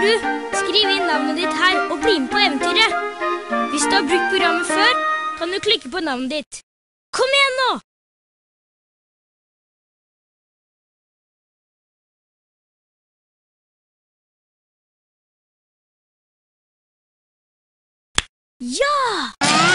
skriv inn navnet ditt her og bli med på eventyret. Hvis du har brukt programmet før, kan du klikke på navnet ditt. Kom igjen nå! Ja!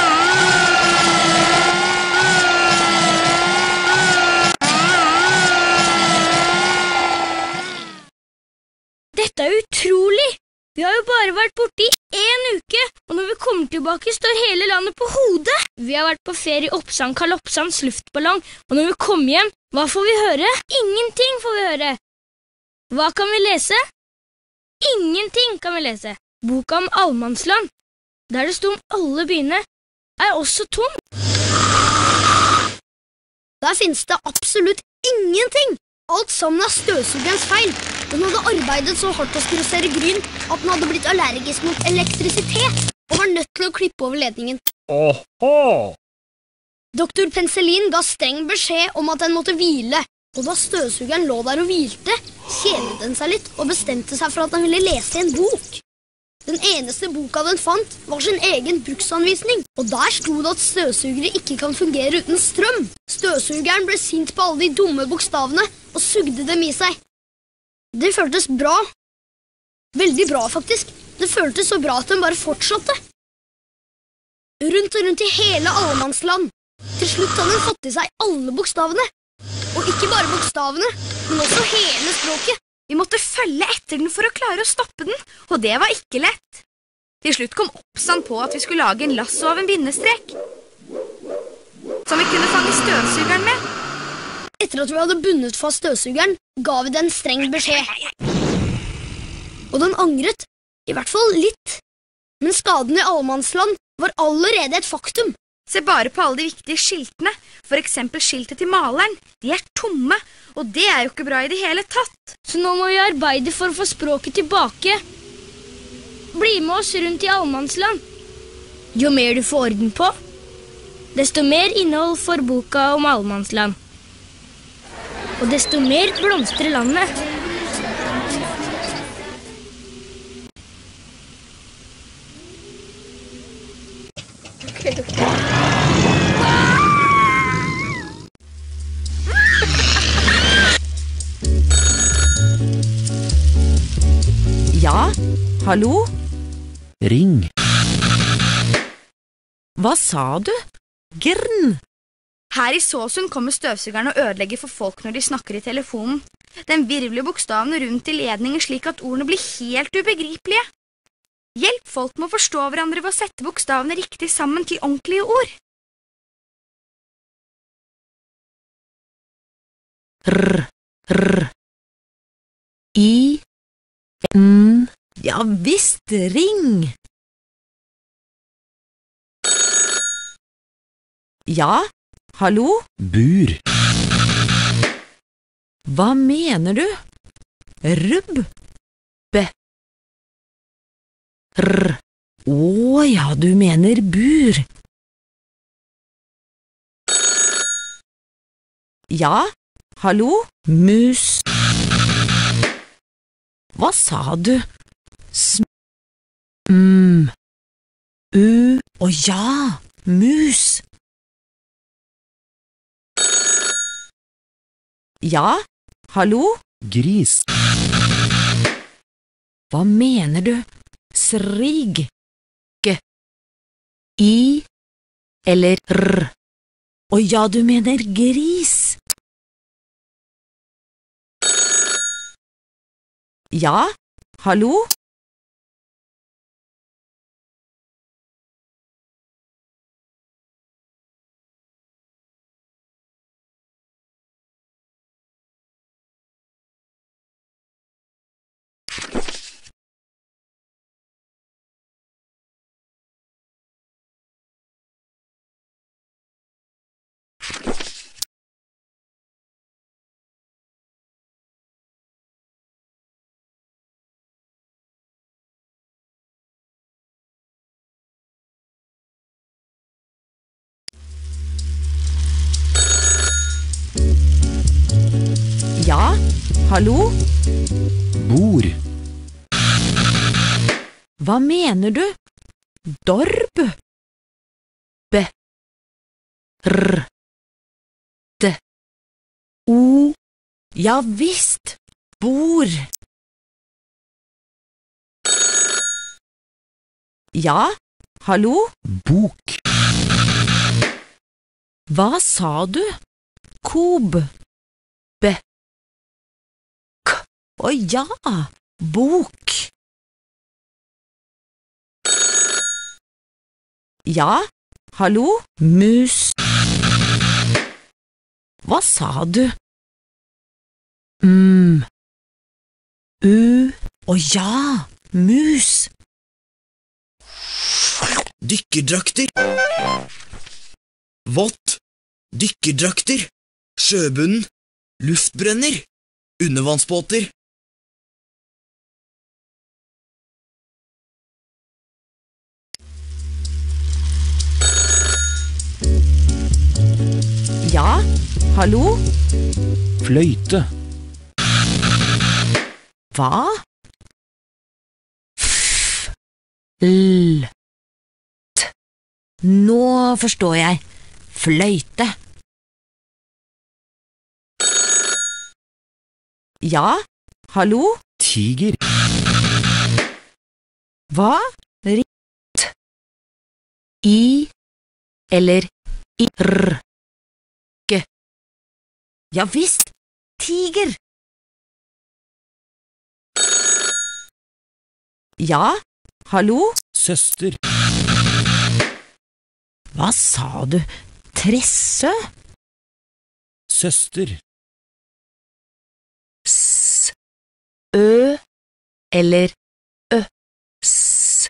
Dette er utrolig! Vi har jo bare vært borte i 1 uke, og når vi kommer tilbake står hele landet på hodet. Vi har vært på ferie i Oppsand Kaloppsands luftballong, og når vi kommer hjem, hva får vi høre? Ingenting får vi høre. Hva kan vi lese? Ingenting kan vi lese. Boka om Almansland, der det sto om alle byene, er også tom. Der finnes det absolutt ingenting. Alt sammen er støvsugerens feil. Den hadde arbeidet så hardt å skrussere gryn at den hadde blitt allergisk mot elektrisitet og var nødt til å klippe over ledningen. Åhå! Doktor Penicillin ga streng beskjed om at den måtte hvile, og da støvsugeren lå der og hvilte, kjedet den seg litt og bestemte seg for at den ville lese en bok. Den eneste boka den fant var sin egen bruksanvisning, og der sto det at støvsugere ikke kan fungere uten strøm. Støvsugeren ble sint på alle de dumme bokstavene og sugde dem i seg. Det føltes bra. Veldig bra, faktisk. Det føltes så bra at den bare fortsatte. Rundt og rundt i hele Almansland. Til slutt hadde den fått i seg alle bokstavene. Og ikke bare bokstavene, men også hele språket. Vi måtte følge etter den for å klare å stoppe den, og det var ikke lett. Til slutt kom Oppsand på at vi skulle lage en lasso av en bindestrek, som vi kunne fange støvsugeren med. Etter at vi hadde bundet fast støvsugeren, ga vi den streng beskjed. Og den angret, i hvert fall litt. Men skaden i Almansland var allerede et faktum. Se bare på alle de viktige skiltene, for eksempel skiltet til maleren. De er tomme, og det er jo ikke bra i det hele tatt. Så nå må vi arbeide for å få språket tilbake. Bli med oss rundt i Almansland. Jo mer du får orden på, desto mer innhold får boka om Almansland. Og desto mer blomstrer landet. Ja, hallo? Ring. Hva sa du? Grn? Her i Såsund kommer støvsugeren og ødelegger for folk når de snakker i telefonen. Den virvler bokstavene rundt i ledningen slik at ordene blir helt ubegripelige. Hjelp folk med å forstå hverandre ved å sette bokstavene riktig sammen til ordentlige ord. R. I. N. Ja visst, ring. Ja, hallo? Bur. Hva mener du? Rubb? B. R. Å ja, du mener bur. Ja, hallo? Mus. Hva sa du? Å ja, mus. Ja, hallo? Gris. Hva mener du? Srig? G. I eller r? Å ja, du mener gris. Ja, hallo? Ja, hallo? Bor. Hva mener du? Dorb? B. R. D. O. Ja visst, bord. Ja, hallo? Bok. Hva sa du? Kob. B. K. Å ja, bok. Ja, hallo? Mus. Hva sa du? U. Å ja, mus. Dykkerdrakter. Vått. Dykkerdrakter. Sjøbunnen. Luftbrønner. Undervannsbåter. Ja, hallo? Fløyte. Hva? F. L. T. Nå forstår jeg. Fløyte. Ja, hallo? Tiger. Hva? Ritt. I eller irr. G. Ja visst, tiger. Ja, hallo? Søster. Hva sa du? Tressø? Søster. S. Ø eller ø. S.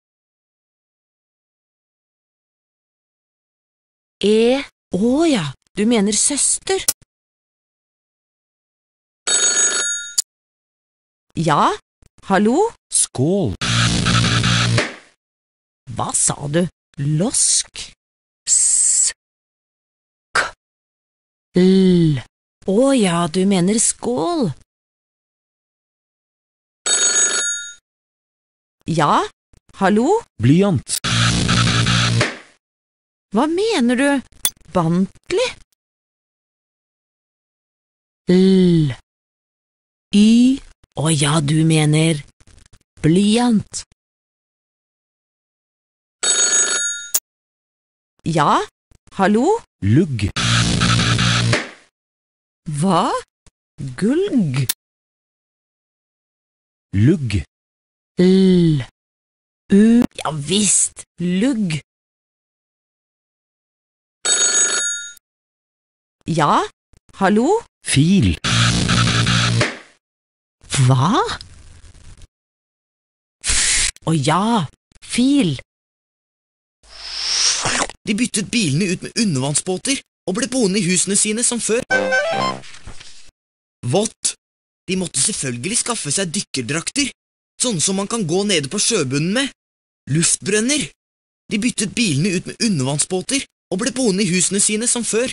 E. Å ja, du mener søster. Ja, hallo? Skål. Hva sa du? Losk? S. K. L. Å ja, du mener skål. Ja, hallo? Blyant. Hva mener du? Bantli? L. Y. Å ja, du mener blyant. Ja, hallo? Lugg. Hva? Gulg? Lugg. L. U. Ja visst, lugg. Ja, hallo? Fil. Hva? Å ja, fil. De byttet bilene ut med undervannsbåter og ble boende i husene sine som før. Vått. De måtte selvfølgelig skaffe seg dykkerdrakter, sånne som man kan gå nede på sjøbunnen med. Luftbrønner. De byttet bilene ut med undervannsbåter og ble boende i husene sine som før.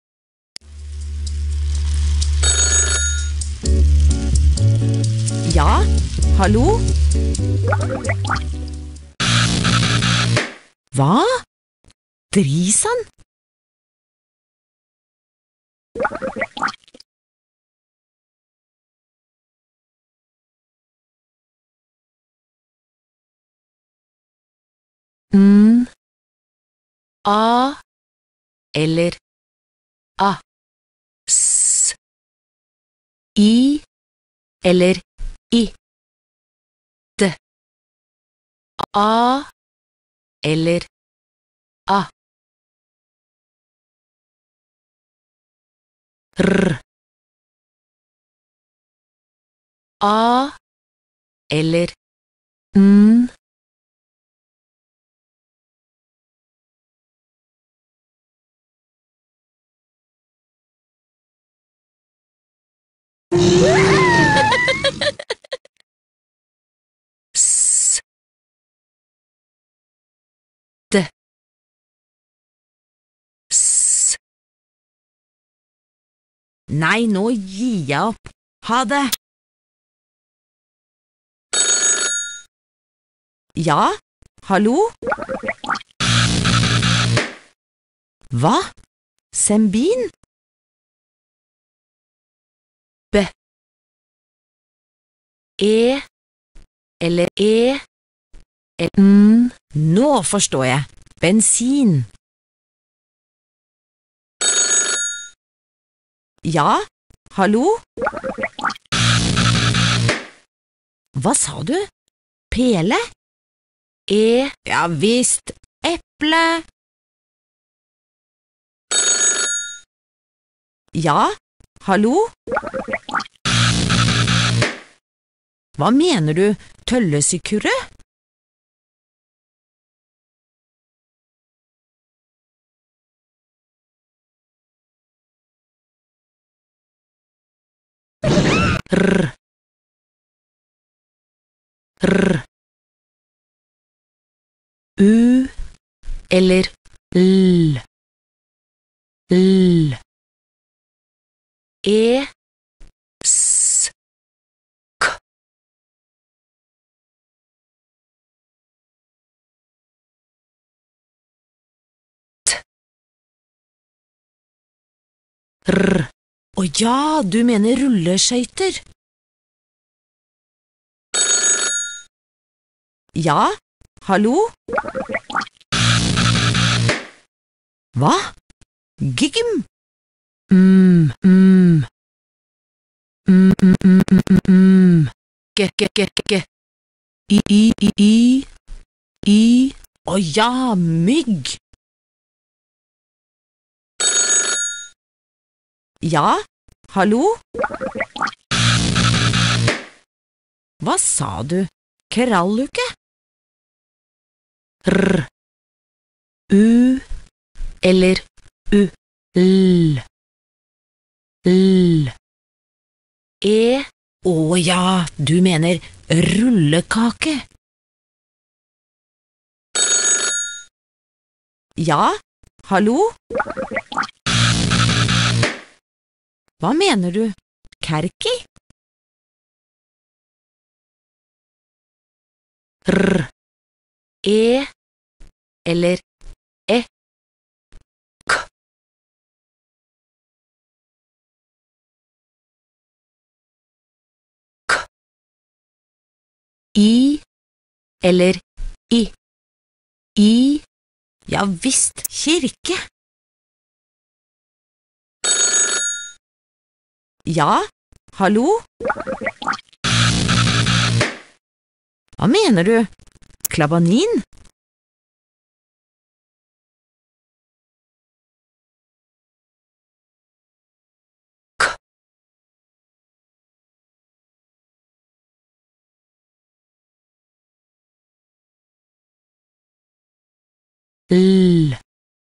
Ja, hallo? Hva? Drisan? A eller A. S. I eller I. D. A eller A. R. A eller N. S. D. S. Nei, nå gir jeg opp. Ha det! Ja, hallo? Hva? Sembin? B. E. Eller E. N. Nå forstår jeg. Bensin. Ja, hallo? Hva sa du? Pele? E. Ja visst. Eple. Ja, hallo? Hva mener du, tøllesykurre? R. R. U. Eller L. L. E. S. K. T. R. Å ja, du mener rulleskøyter. Ja, hallo? Hva? Gigim? G. I. Å ja, mygg. Ja, hallo? Hva sa du? Kralluke? R. U. Eller U. L. L. E. Å ja, du mener rullekake. Ja, hallo? Hva mener du? Kärki? R. E. Eller E. K. K. I. Eller I. I. Ja visst, kirke. Ja, hallo? Hva mener du? Klabanin? K. L.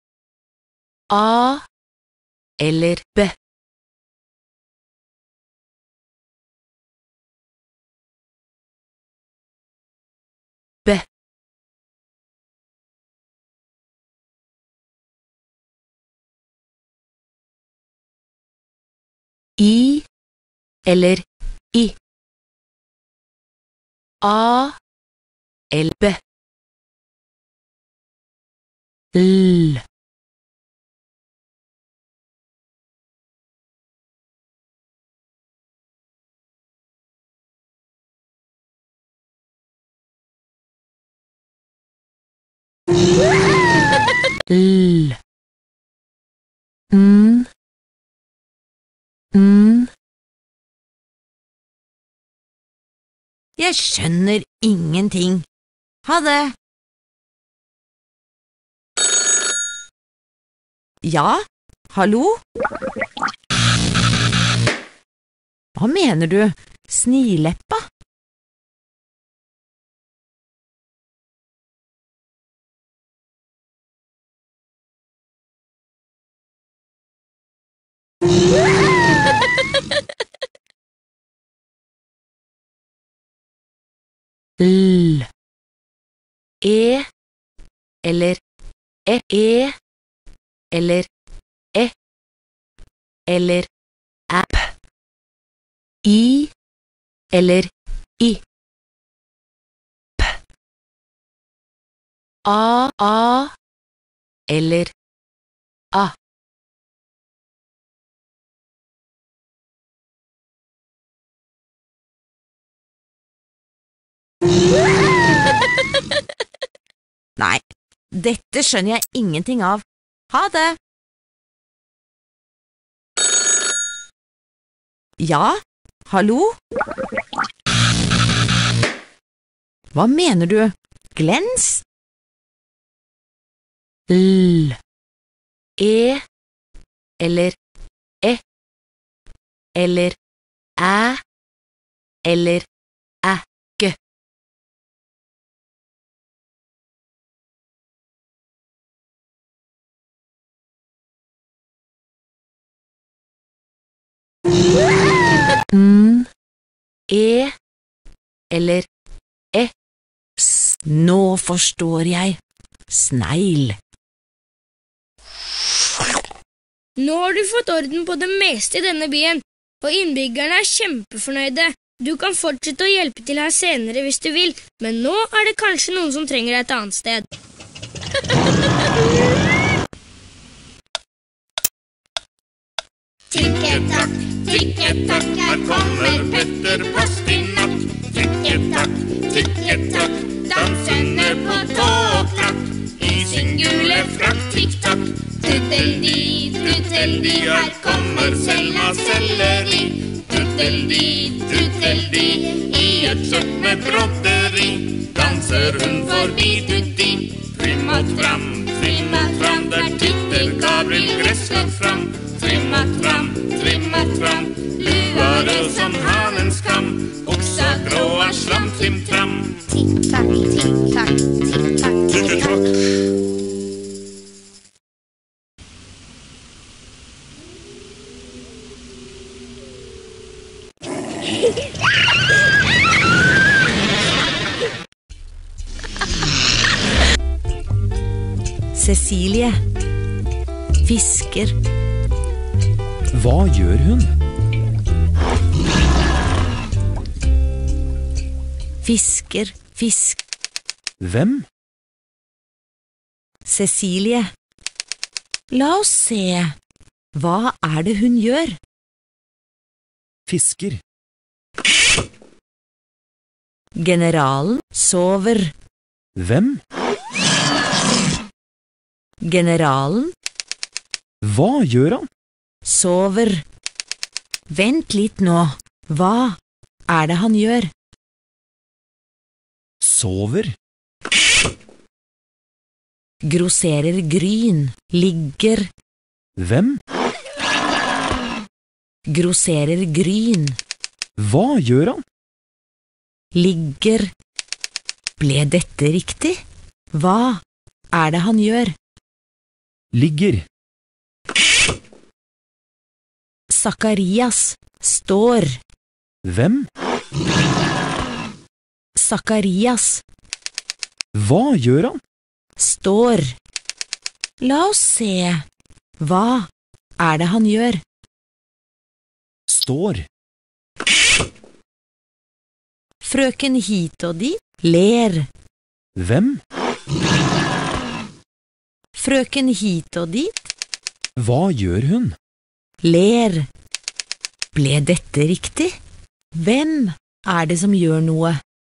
A. Eller B. B. I. Eller I. A. Eller B. L. L. N. N. Jeg skjønner ingenting. Ha det. Ja, hallo? Hva mener du? Snileppa? L. E. Eller E. E. Eller E. Eller app. I. Eller I. A eller A. Nei, dette skjønner jeg ingenting av. Ha det! Ja, hallo? Hva mener du? Glens? L, E, eller E, eller Æ, eller ække. N, E, eller E. Nå forstår jeg. Snegl. Nå har du fått orden på det meste i denne byen, og innbyggerne er kjempefornøyde. Du kan fortsette å hjelpe til her senere hvis du vil, men nå er det kanskje noen som trenger deg et annet sted. Tikketakk, tikketakk, her kommer Petter Pastinakk. Tikketakk, dansende på tåknakk. I sin gule frakk, tikk-takk. Tutteldi, her kommer Selma Selleri. Tutteldi, i et kjøtt med brodderi. Danser hun forbi tutti. Trimmat fram, der titter Gabriel Gressvik fram. Trimmat fram, lua rød som hanens kam. Buksa grå er slam, trim-tram. Tikk-takk, tikk-takk, tikk-takk, tikk-takk. Cecilie. Fisker. Hva gjør hun? Fisker, fisk. Hvem? Cecilie. La oss se. Hva er det hun gjør? Fisker. Generalen sover. Hvem? Generalen Hva gjør han? sover. Vent litt nå. Hva er det han gjør? Sover. Grosserer gryn. Ligger. Hvem? Grosserer gryn. Hva gjør han? Ligger. Ble dette riktig? Hva er det han gjør? Ligger. Zakarias står. Hvem? Zakarias Hva gjør han? står. La oss se. Hva er det han gjør? Står. Frøken hit og dit ler. Hvem? Frøken hit og dit Hva gjør hun? ler. Ble dette riktig? Hvem er det som gjør noe?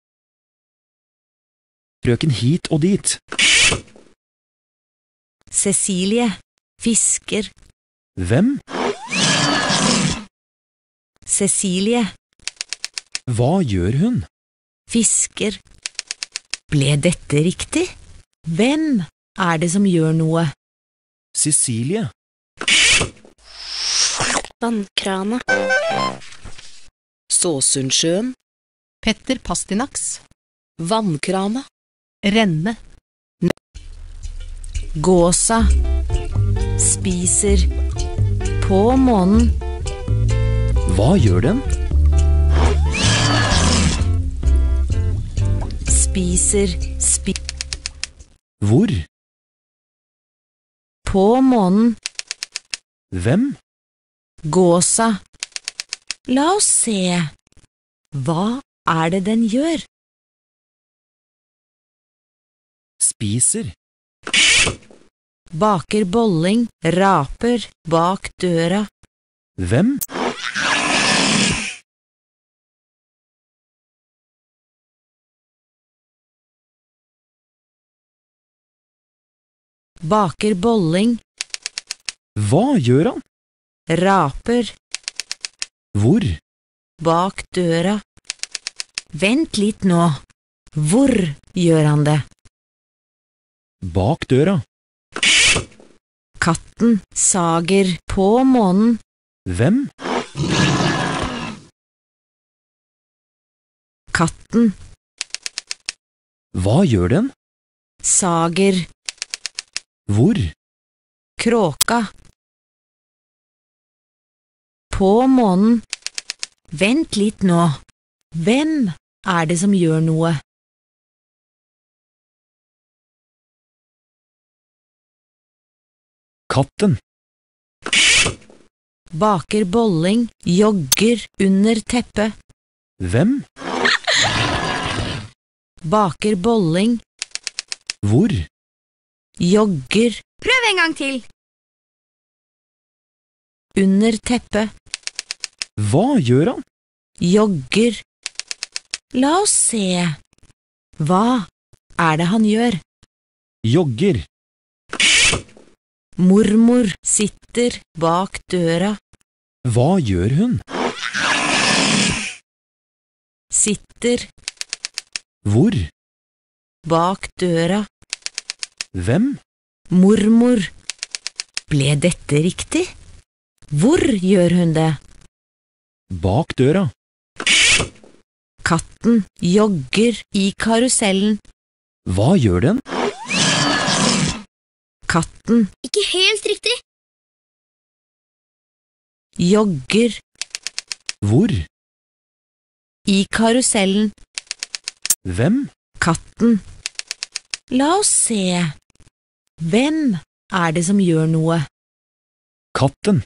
Frøken hit og dit. Cecilie fisker. Hvem? Cecilie Hva gjør hun? fisker. Ble dette riktig? Hvem er det som gjør noe? Cecilie. Vannkrana. Såsundsjøen. Petter Pastinaks. Vannkrana. Renne. Gåsa spiser på månen. Hva gjør den? Spiser Hvor? på månen. Hvem? Gåsa. La oss se. Hva er det den gjør? spiser. Baker bolling, raper bak døra. Hvem? Baker bolling, Hva gjør han? raper Hvor? bak døra. Vent litt nå. Hvor gjør han det? Bak døra. Katten sager på månen. Hvem? Katten Hva gjør den? sager Hvor? kråka. På månen. Vent litt nå. Hvem er det som gjør noe? Katten. Baker bolling, jogger under teppet. Hvem? Baker bolling, Hvor? jogger Prøv en gang til. under teppet. Hva gjør han? Jogger. La oss se. Hva er det han gjør? Jogger. Mormor sitter bak døra. Hva gjør hun? Sitter Hvor? bak døra. Hvem? Mormor. Ble dette riktig? Hvor gjør hun det? Bak døra. Katten jogger i karusellen. Hva gjør den? Katten Ikke helt riktig. jogger Hvor? i karusellen. Hvem? Katten. La oss se. Hvem er det som gjør noe? Katten.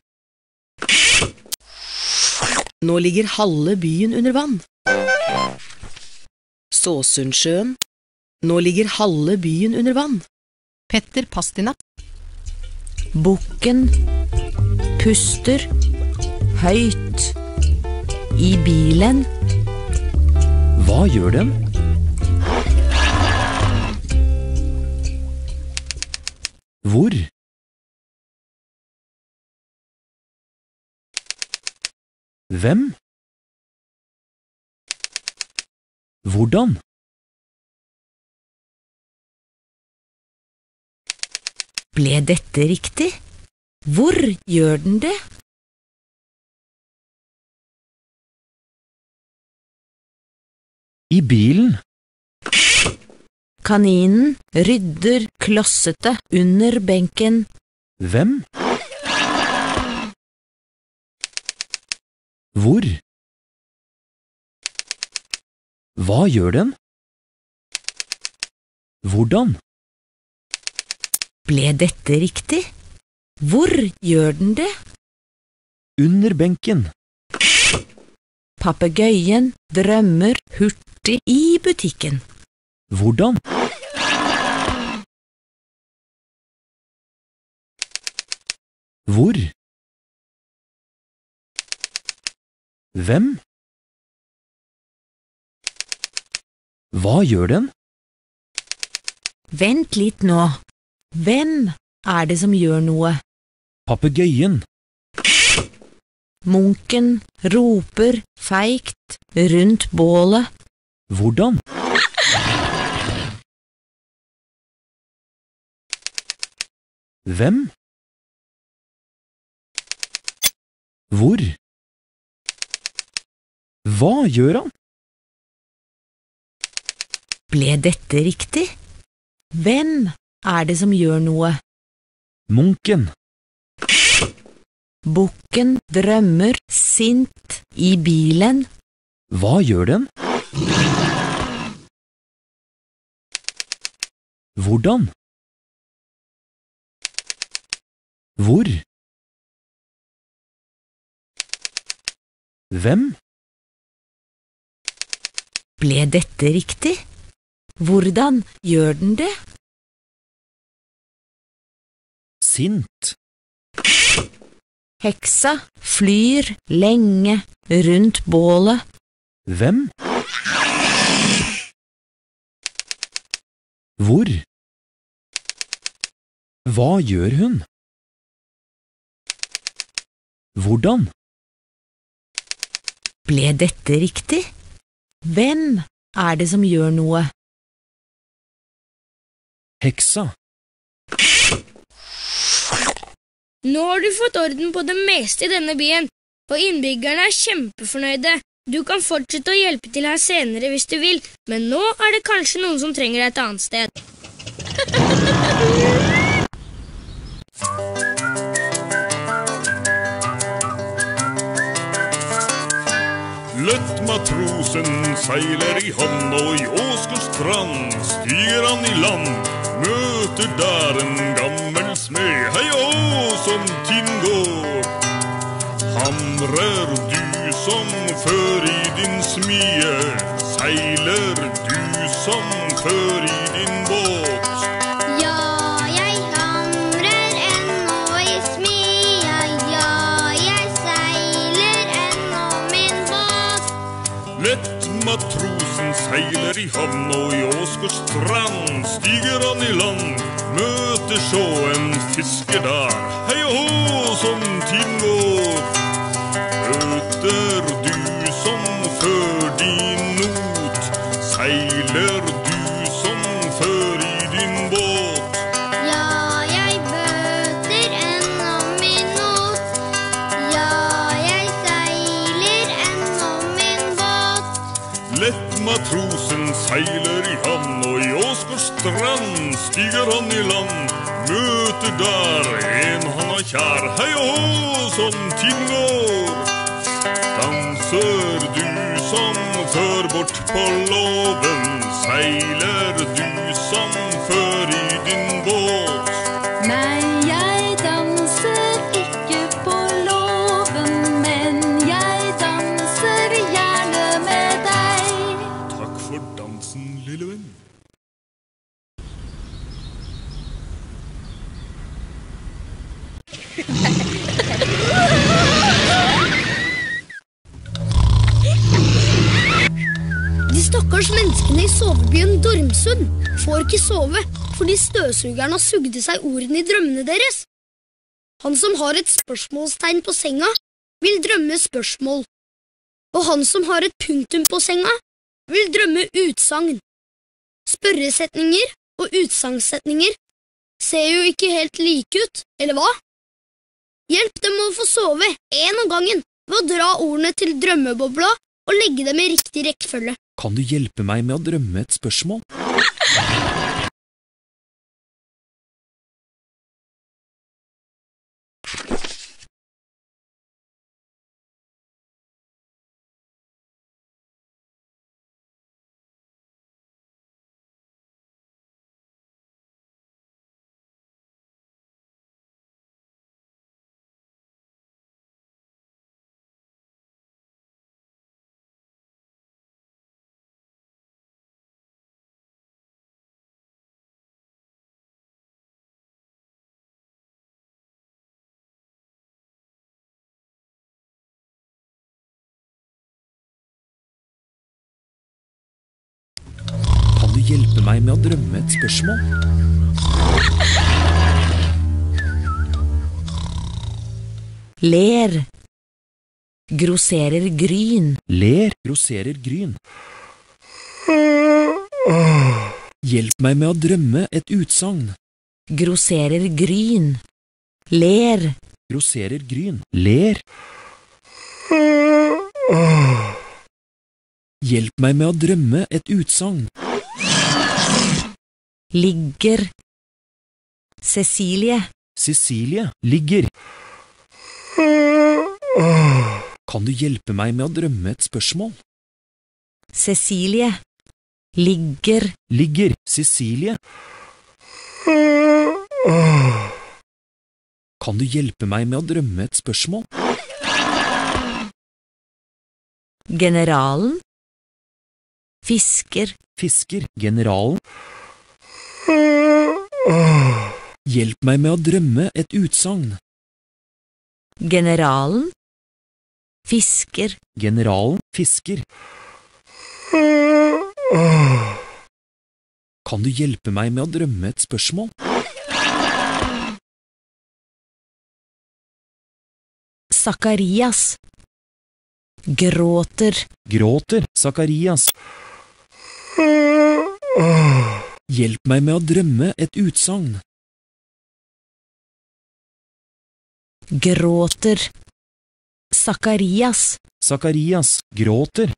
Nå ligger halve byen under vann. Såsundsjøen. Nå ligger halve byen under vann. Petter Pastinak. Bukken puster høyt i bilen. Hva gjør den? Hvor? Hvem? Hvordan? Ble dette riktig? Hvor gjør den det? I bilen. Kaninen rydder klossete under benken. Hvem? Hvor? Hva gjør den? Hvordan? Ble dette riktig? Hvor gjør den det? Under benken. Papegøyen drømmer hurtig i butikken. Hvordan? Hvor? Hvem? Hva gjør den? Vent litt nå. Hvem er det som gjør noe? Papegøyen. Munken roper feigt rundt bålet. Hvordan? Hvem? Hvor? Hva gjør han? Ble dette riktig? Hvem er det som gjør noe? Munken. Bukken drømmer sint i bilen. Hva gjør den? Hvordan? Hvor? Hvem? Ble dette riktig? Hvordan gjør den det? sint. Heksa flyr lenge rundt bålet. Hvem? Hvor? Hva gjør hun? Hvordan? Ble dette riktig? Hvem er det som gjør noe? Heksa. Nå har du fått orden på det meste i denne byen, og innbyggerne er kjempefornøyde. Du kan fortsette å hjelpe til her senere hvis du vil, men nå er det kanskje noen som trenger deg et annet sted. Lett matrosen seiler i havn, og i Åsgårdstrand stiger han i land. Møter der en gammel smed, hei og som tiden går. Hamrer du som før i din smie, seiler du som før i din båt. Ja, jeg hamrer ennå i smia, ja, jeg seiler ennå min båt. Lett matrosen seiler i havn, og i Åsgårdstrand stiger han i land. Møter så en fisker der, hei og hå som tiden går. Møter du som før din not, seiler du som før i din båt. Ja, jeg bøter ennå min not, ja, jeg seiler ennå min båt. Lett matrosen seiler i havn, og i Åsgårdstrand stiger han i land. Møter der en han har kjær, hei og hå som tiden går. Danser du som før bort på låven, seiler du som før i din båt. Nei, jeg danser ikke på låven, men jeg danser gjerne med deg. Takk for dansen, lille venn. De stakkars menneskene i sovebyen Dormsund får ikke sove fordi støvsugeren har sugd i seg ordene i drømmene deres. Han som har et spørsmålstegn på senga, vil drømme spørsmål. Og han som har et punktum på senga, vil drømme utsagn. Spørresetninger og utsagnssetninger ser jo ikke helt like ut, eller hva? Hjelp dem å få sove en av gangen ved å dra ordene til drømmebobla og legge dem i riktig rekkefølge. Kan du hjelpe meg med å drømme et spørsmål? Kan du hjelpe meg med å drømme et spørsmål? Ler. Grosserer gryn. Ler, grosserer gryn. Hjelp meg med å drømme et utsagn. Grosserer gryn. Ler. Grosserer gryn. Ler. Hjelp meg med å drømme et utsagn. Ligger. Cecilie. Cecilie ligger. Kan du hjelpe meg med å drømme et spørsmål? Cecilie. Ligger. Ligger. Cecilie. Kan du hjelpe meg med å drømme et spørsmål? Generalen. Fisker. Fisker. Generalen. Hjelp meg med å drømme et utsagn. Generalen fisker. Generalen fisker. Kan du hjelpe meg med å drømme et spørsmål? Sakarias gråter. Gråter, Sakarias. Hjelp meg med å drømme et utsagn. Gråter. Sakarias. Sakarias gråter.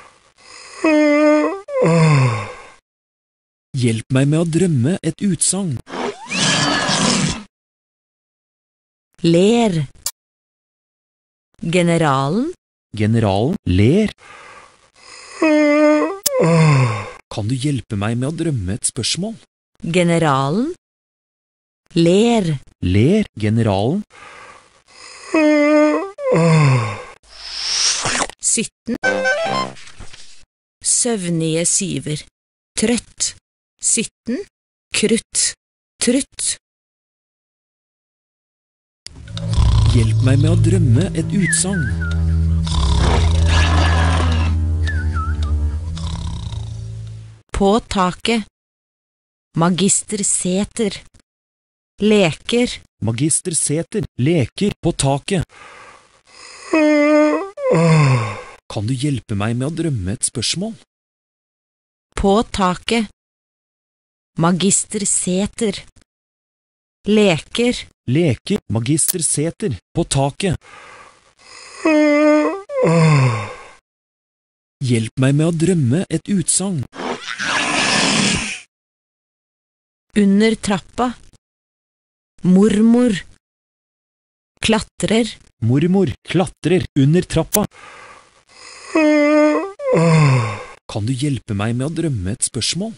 Hjelp meg med å drømme et utsagn. Ler. Generalen Generalen ler. Kan du hjelpe meg med å drømme et spørsmål? Generalen ler. Ler generalen. 17. Søvnige syver. Trøtt. 17. Krutt. Trutt. Hjelp meg med å drømme et utsagn. På taket. Magister Sæter. Leker. Magister Sæter leker på taket. Kan du hjelpe meg med å drømme et spørsmål? På taket. Magister Sæter. Leker. Leker Magister Sæter på taket. Hjelp meg med å drømme et utsagn. Under trappa. Mormor klatrer. Mormor klatrer under trappa. Kan du hjelpe meg med å drømme et spørsmål?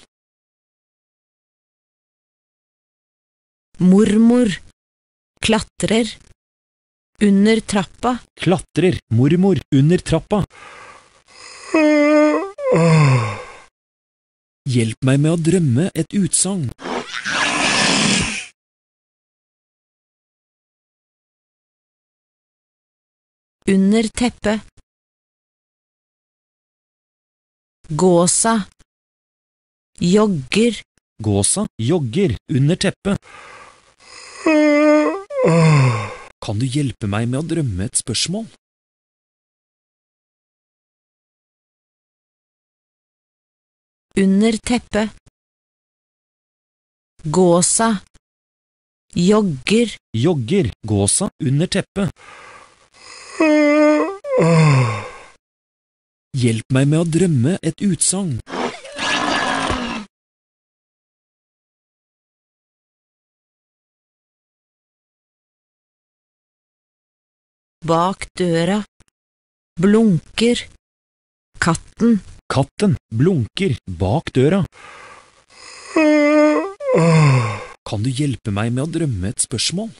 Mormor klatrer under trappa. Klatrer mormor under trappa. Hjelp meg med å drømme et utsagn. Under teppet. Gåsa jogger. Gåsa jogger under teppet. Kan du hjelpe meg med å drømme et spørsmål? Under teppet. Gåsa jogger. Jogger gåsa under teppet. Hjelp meg med å drømme et utsagn. Bak døra. Blunker. Katten. Katten blunker bak døra. Kan du hjelpe meg med å drømme et spørsmål?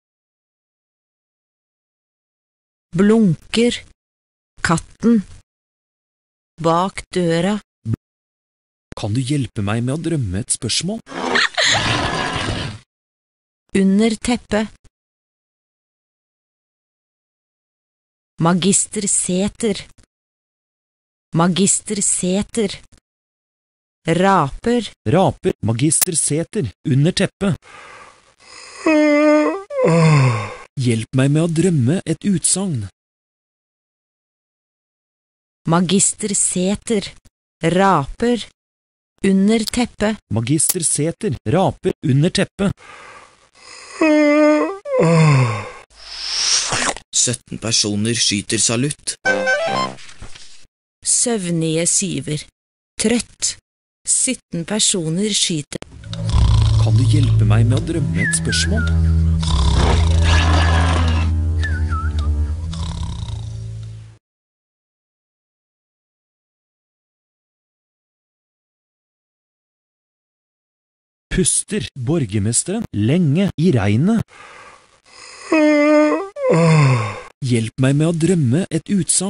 Blunker. Katten. Bak døra. Kan du hjelpe meg med å drømme et spørsmål? Under teppet. Magister Sæter. Magister Sæter. Raper. Raper Magister Sæter under teppet. Hjelp meg med å drømme et utsagn. Magister Sæter. Raper. Under teppet. Magister Sæter raper under teppet. 17 personer skyter salutt. Søvnige syver. Trøtt. 17 personer skyter. Kan du hjelpe meg med å drømme et spørsmål? Puster borgermesteren lenge i regnet. Hjelp meg med å drømme et utsagn.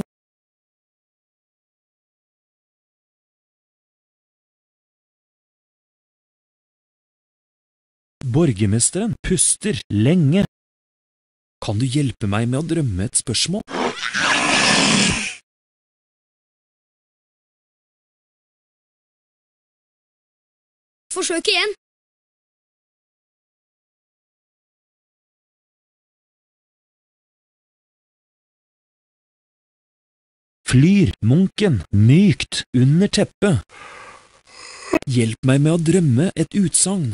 Borgermesteren puster lenge. Kan du hjelpe meg med å drømme et spørsmål? Forsøk igjen. Flyr munken mykt under teppet. Hjelp meg med å drømme et utsagn.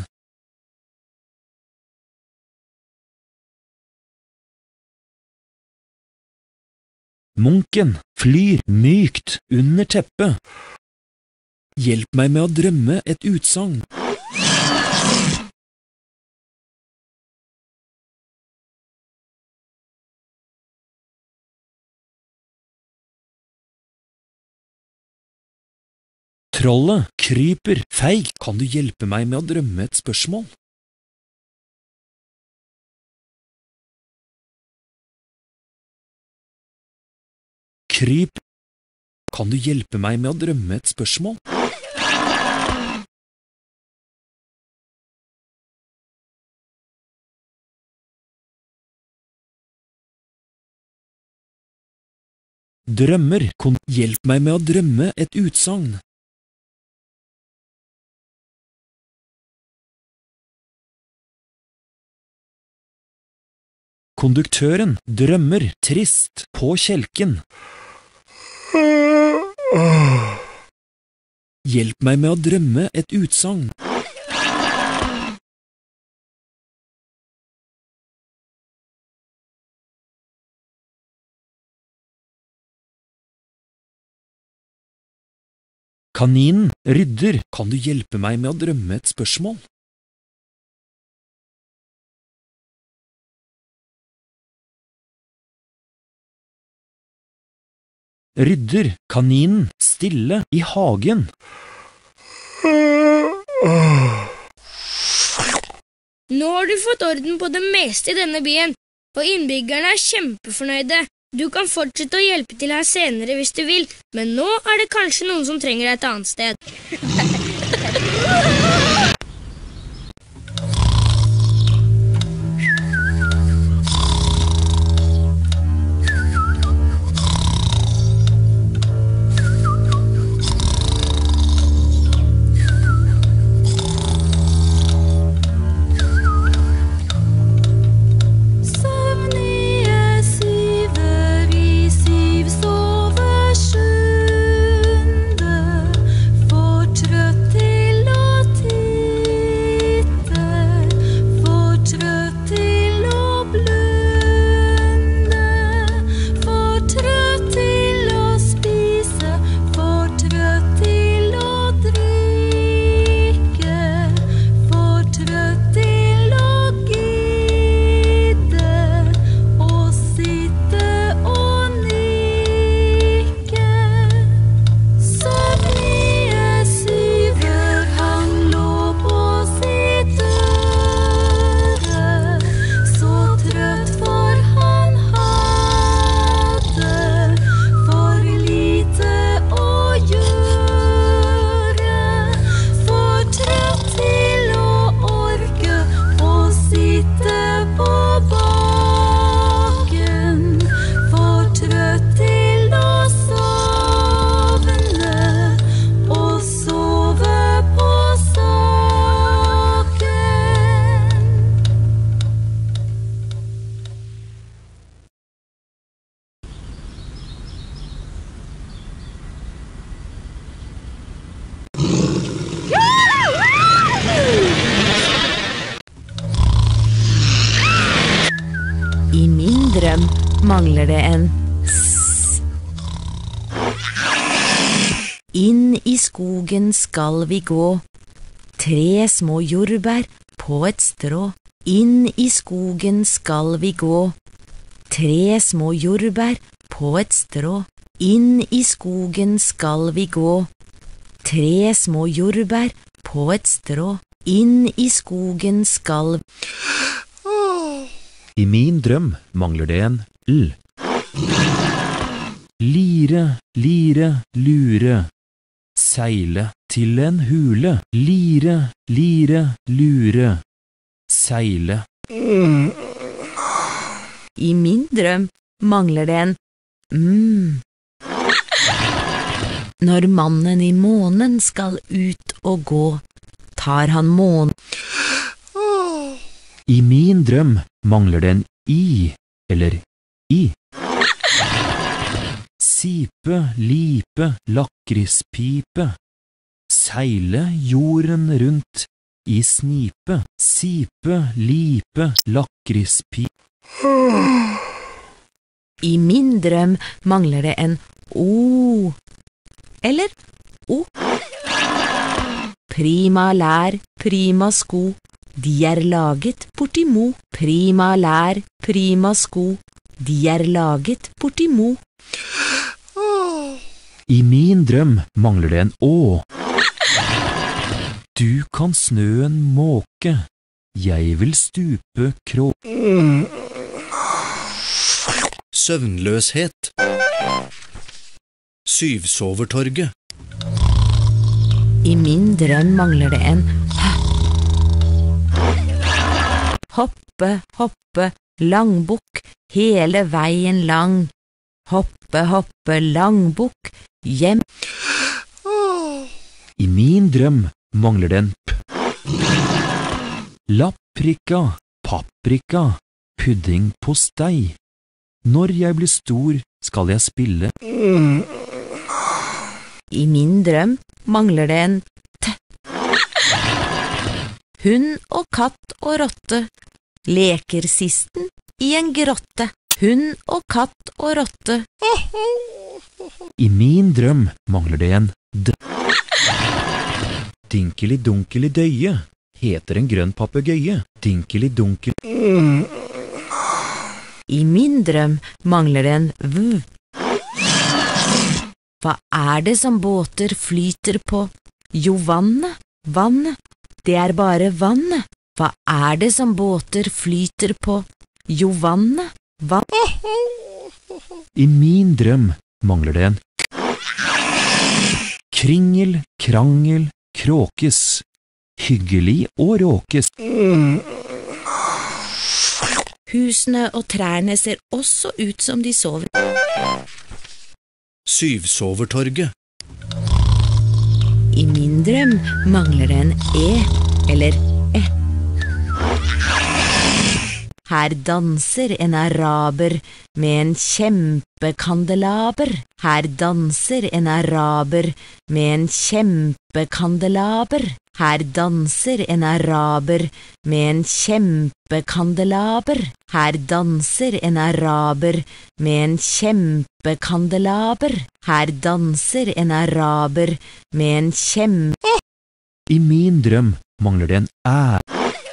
Munken flyr mykt under teppet. Hjelp meg med å drømme et utsagn. Trollet kryper feig. Kan du hjelpe meg med å drømme et spørsmål? Kryp. Kan du hjelpe meg med å drømme et spørsmål? Drømmer. Hjelp meg med å drømme et utsagn. Konduktøren drømmer trist på kjelken. Hjelp meg med å drømme et utsagn. Kaninen rydder. Kan du hjelpe meg med å drømme et spørsmål? Rydder kaninen stille i hagen. Nå har du fått orden på det meste i denne byen, og innbyggerne er kjempefornøyde. Du kan fortsette å hjelpe til her senere hvis du vil, men nå er det kanskje noen som trenger deg et annet sted. I min drøm mangler det en s. Inn i skogen skal vi gå, 3 små jordbær på et strå. Inn i skogen skal vi gå, 3 små jordbær på et strå. Inn i skogen skal vi gå, 3 små jordbær på et strå. Inn i skogen skal I min drøm mangler det en l. Lire, lire, lure. Seile til en hule. Lire, lire, lure. seile. I min drøm mangler det en Når mannen i månen skal ut og gå, tar han månen. I min drøm mangler det en i, eller i. Sipe, lipe, lakrispipe. Seile jorden rundt i snipe. Sipe, lipe, lakrispipe. I min drøm mangler det en o, eller o. Prima lær, prima sko, de laget borti mo. Prima lær, prima sko, de laget borti mo. I min drøm mangler det en å. Du kan snøen måke, jeg vil stupe krå. Søvnløshet. Syvsovertorget. I min drøm mangler det en Hoppe, hoppe, langbukk, hele veien lang. Hoppe, hoppe, langbukk, hjem. I min drøm mangler det en p. Lapprika, paprika, pudding på stei. Når jeg blir stor, skal jeg spille. I min drøm mangler det en t. Hund og katt og rotte leker sisten i en grotte. Hund og katt og rotte. I min drøm mangler det en d. Dinkeli-dunkeli-døye heter en grønn papegøye. Dinkeli-dunkel. I min drøm mangler det en v. Hva det som båter flyter på? Jo, vannet, vannet, det bare vannet. Hva det som båter flyter på? Jo, vannet, vannet. I min drøm mangler det en k. Kringel, krangel, kråkes. Hyggelig og råkes. Husene og trærne ser også ut som de sover. Syvsovertorget. I min drøm mangler det en e, eller e. Her danser en araber med en kjempekandelaber. Her danser en araber med en kjempekandelaber. Her danser en araber med en kjempekandelaber. Her danser en araber med en kjempekandelaber. Her danser en araber med en kjempe... I min drøm mangler det en æ.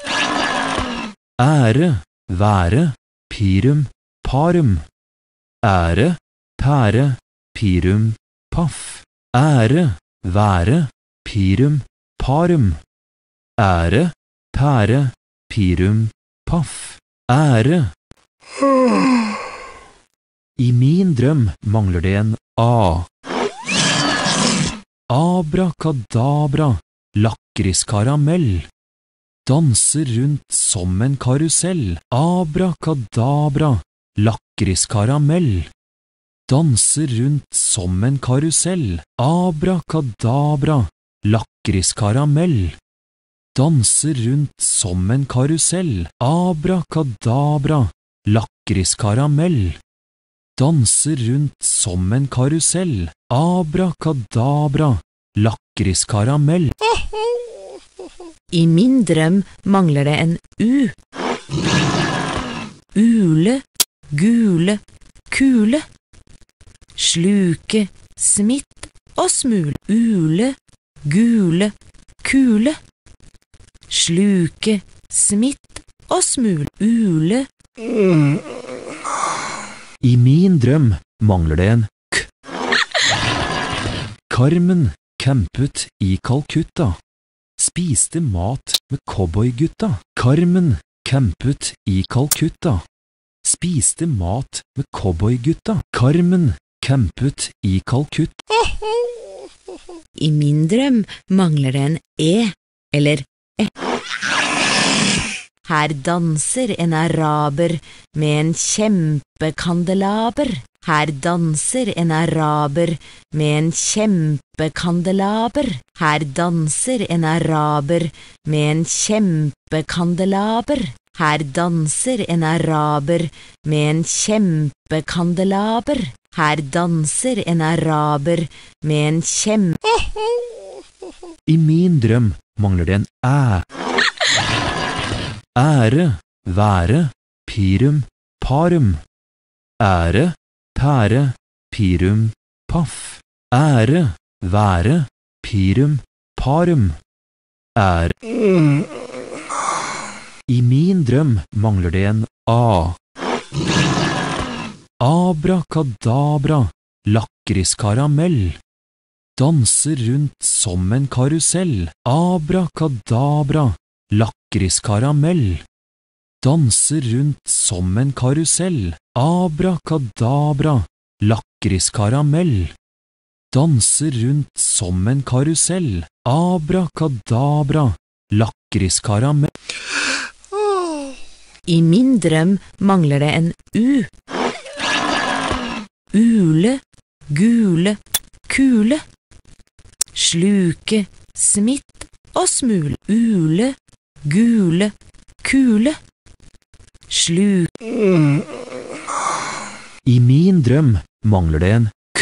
Ære, være, pirum, parum. Ære, pære, pirum, paff. Ære, være, pirum, parum. Ære, pære, pirum, paff. Ære. I min drøm mangler det en a. Abrakadabra, lakriskaramell. Danser rundt som en karusell. Abrakadabra, lakriskaramell. Danser rundt som en karusell. Abrakadabra, lakriskaramell. Danser rundt som en karusell. Abrakadabra, lakriskaramell. Danser rundt som en karusell. Abrakadabra, lakriskaramell. I min drøm mangler det en u. Ule, gule, kule. Sluke, smitt og smule. Ule, gule, kule. Sluke, smitt og smule. Ule. I min drøm mangler det en k. Carmen campet i Calcutta. Spiste mat med cowboygutta. Carmen campet i Calcutta. Spiste mat med cowboygutta. Carmen campet i Calcutta. I min drøm mangler det en e, eller e. Her danser en araber med en kjempekandelaber. Her danser en araber med en kjempekandelaber. Her danser en araber med en kjempekandelaber. Her danser en araber med en kjempekandelaber. Her danser en araber med en I min drøm mangler det en æ. Ære, være, pirum, parum. Ære, pære, pirum, paff. Ære, være, pirum, parum. Ære. I min drøm mangler det en a. Abrakadabra, lakriskaramell. Danser rundt som en karusell. Abrakadabra, lakriskaramell. Danser rundt som en karusell. Abrakadabra, lakriskaramell. Danser rundt som en karusell. Abrakadabra, lakriskaramell. I min drøm mangler det en u. Ule, gule, kule. Sluke, smitt og smule. Ule, gule, kule. Sluk. I min drøm mangler det en k.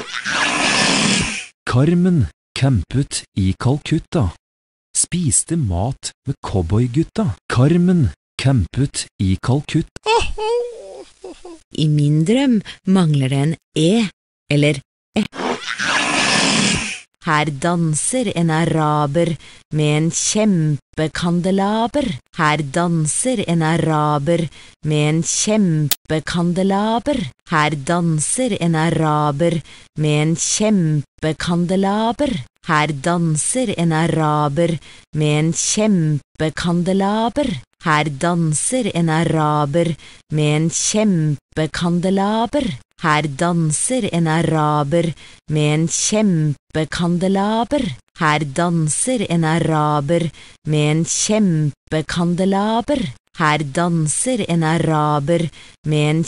Carmen campet i Calcutta. Spiste mat med cowboygutta. Carmen campet i Calcutta. I min drøm mangler det en e, eller e. Her danser en araber med en kjempekandelaber. Her danser en araber med en kjempekandelaber. Her danser en araber med en kjempekandelaber. Her danser en araber med en kjempekandelaber. Her danser en araber med en kjempekandelaber. Her danser en araber med en kjempekandelaber. Her danser en araber med en kjempekandelaber. Her danser en araber med en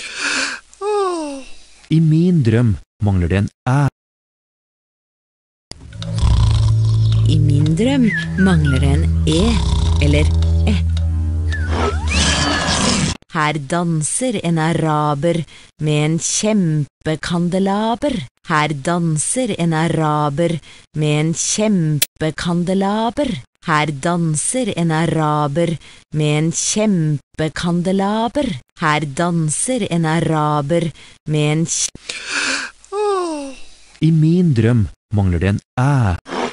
I min drøm mangler det en æ. I min drøm mangler det en e, eller e. Her danser en araber med en kjempekandelaber. Her danser en araber med en kjempekandelaber. Her danser en araber med en kjempekandelaber. Her danser en araber med en I min drøm mangler det en æ.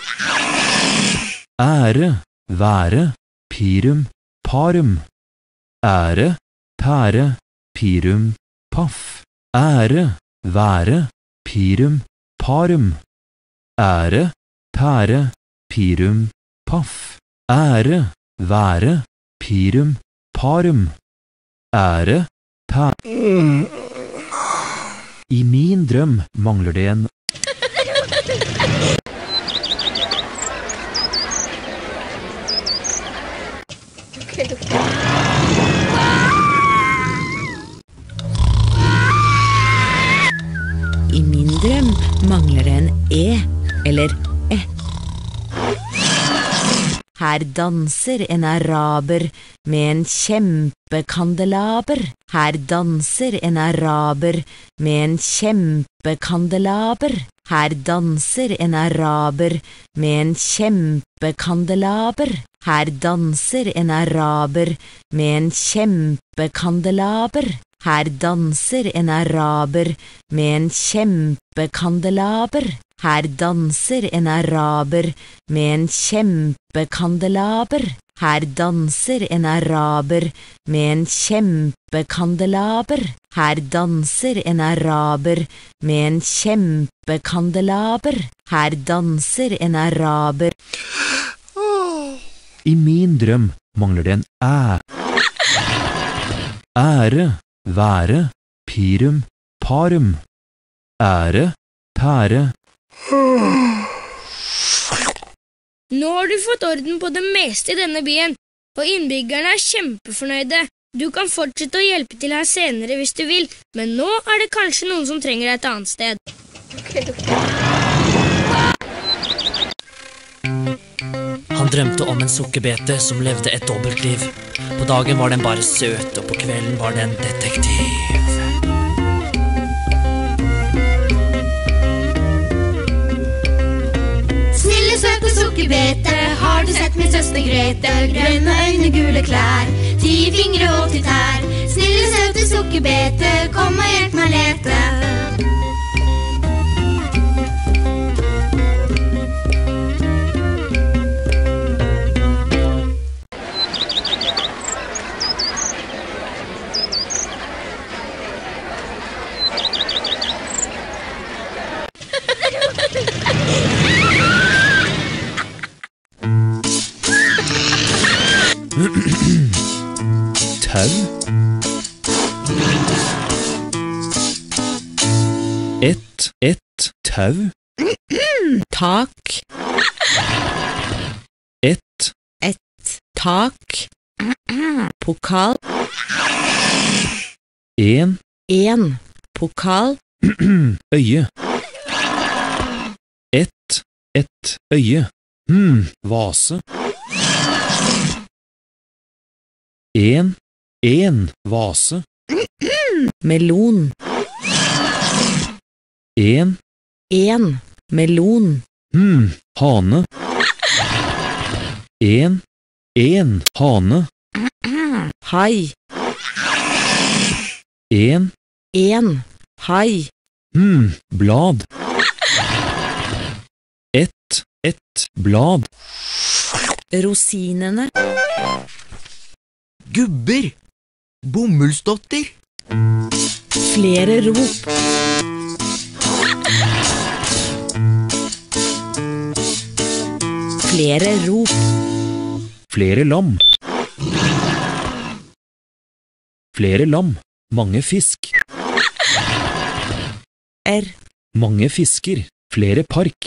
Ære, være, pirum, parum. Ære, pære, pirum, paff. Ære, være, pirum, parum. Ære, pære, pirum, paff. Ære, være, pirum, parum. Ære, pære. I min drøm mangler det en I min drøm mangler det en e, eller e. Her danser en araber med en kjempekandelaber. Her danser en araber med en kjempekandelaber. Her danser en araber med en kjempekandelaber. Her danser en araber med en kjempekandelaber. Her danser en araber med en kjempekandelaber. Her danser en araber med en kjempekandelaber. Her danser en araber med en kjempekandelaber. Her danser en araber med en kjempekandelaber. Her danser en araber. I min drøm mangler det en æ. Ære, være, pirum, parum. Ære, pære. Nå har du fått orden på det meste i denne byen. og innbyggerne er kjempefornøyde. Du kan fortsette å hjelpe til her senere hvis du vil, men nå er det kanskje noen som trenger deg et annet sted. Han drømte om en sukkerbete som levde et dobbeltliv. På dagen var den bare søt, og på kvelden var den detektiv. Snille, søte sukkerbete, har du sett min søster Grete? Grønne øyne, gule klær, 10 fingre og 10 tær. Snille, søte sukkerbete, kom og hjelp meg lete. Tau. Et tau. Tak. Et tak. Pokal. En pokal. øye. Et øye. Vase. En vase. Melon. En melon. Hane. En hane. Hai. En hai. Blad. Et blad. Rosinene. Gubber. Bomullsdotter. Flere rop. Flere rop. Flere lam. Flere lam. Mange fisk. Mange fisker. Flere park.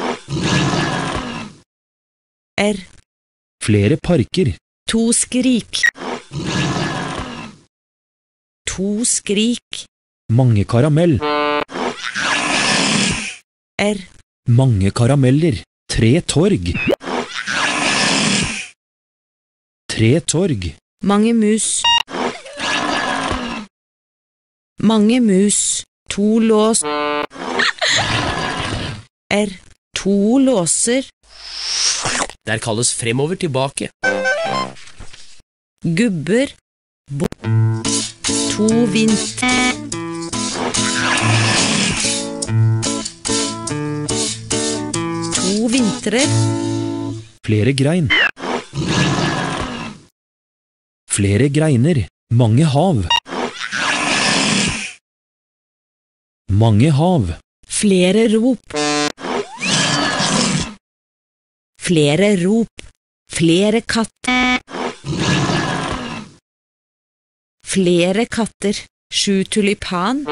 Flere parker. 2 skrik. 2 skrik. Mange karamell. Mange karameller. 3 torg. 3 torg. Mange mus. Mange mus. 2 lås. 2 låser. Der kalles fremover tilbake. Gubber. 2 vinter. 2 vintrer. Flere grein. Flere greiner. Mange hav. Mange hav. Flere rop. Flere rop. Flere katter. Flere katter. 7 tulipan.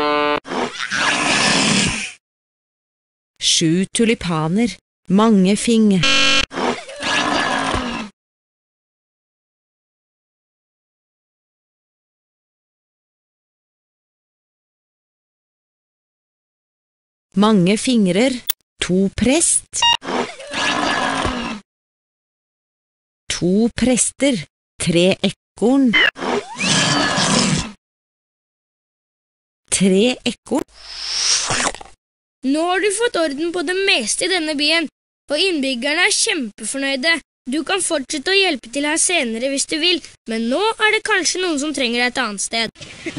7 tulipaner. Mange fingre. Mange fingrer. 2 prest. 2 prester. 3 ekorn. 3 ekorn. Nå har du fått orden på det meste i denne byen, og innbyggerne er kjempefornøyde. Du kan fortsette å hjelpe til her senere hvis du vil, men nå er det kanskje noen som trenger deg et annet sted.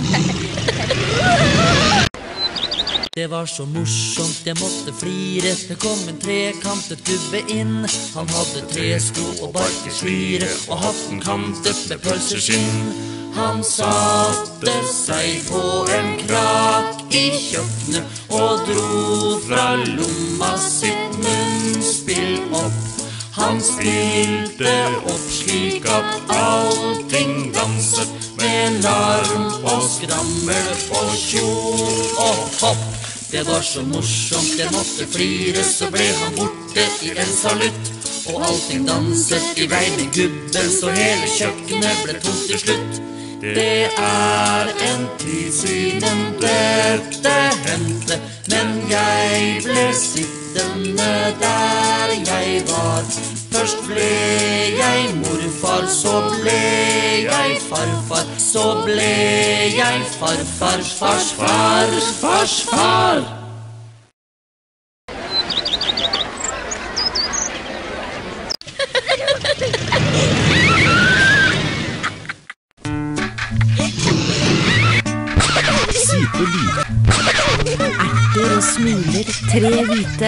Det var så morsomt, jeg måtte flire. Det kom en trekantet gubbe inn. Han hadde 3 sko og barkeslire, og hatten kantet med pølseskinn. Han satte seg på en krak i kjøkkenet og dro fra lomma sitt munnspill opp. Han spilte opp slik at allting danset, med larm og skrammel og tjo og hopp. Det var så morsomt, jeg måtte flire, så ble han borte i en salutt. og allting danset i vei med gubben, så hele kjøkkenet ble tomt til slutt. Det en tid siden dette hendte, men jeg ble sittende der jeg var. Først ble jeg morfar, så ble jeg farfar, så ble jeg farfars fars far. Sipelyd. Erter og smuler, 3 hvite.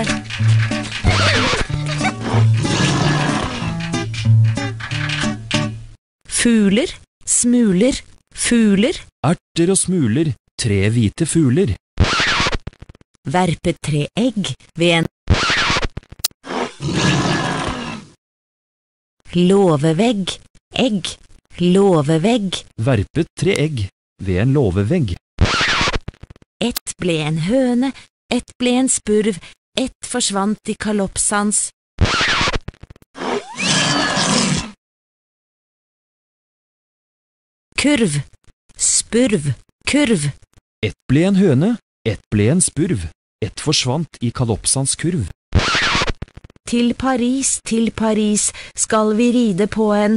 Fugler, smuler, fugler. Erter og smuler, 3 hvite fugler. Verpet 3 egg ved en låvevegg, egg, låvevegg. Verpet 3 egg ved en låvevegg. Ett ble en høne, ett ble en spurv, ett forsvant i kaloppsans. Kurv, spurv, kurv. Ett ble en høne, ett ble en spurv, ett forsvant i kaloppsans kurv. Til Paris, skal vi ride på en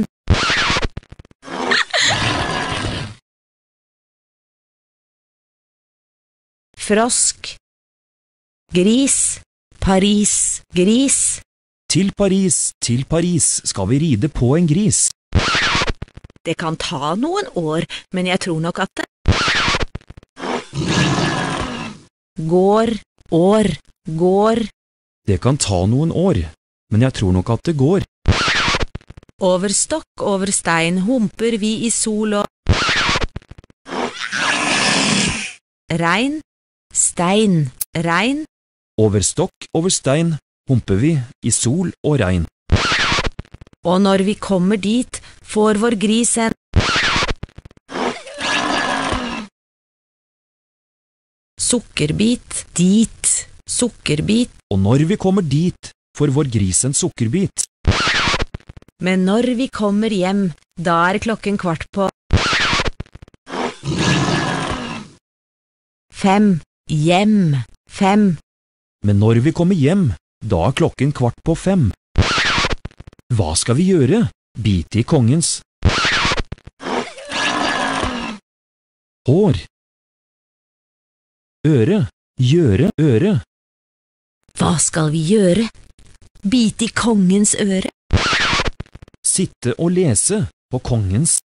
frosk, gris, Paris, gris. Til Paris skal vi ride på en gris. Det kan ta noen år, men jeg tror nok at det går, år, går. Det kan ta noen år, men jeg tror nok at det går. Over stokk, over stein humper vi i sol og regn, stein, regn. Over stokk, over stein humper vi i sol og regn. Og når vi kommer dit, får vår gris en sukkerbit, dit, sukkerbit. Og når vi kommer dit, får vår gris en sukkerbit. Men når vi kommer hjem, da klokken 4:15. 5, hjem, 5. Men når vi kommer hjem, da klokken 4:15. Hva skal vi gjøre? Bite i kongens hår. Øre, gjøre, øre. Hva skal vi gjøre? Bite i kongens øre. Sitte og lese på kongens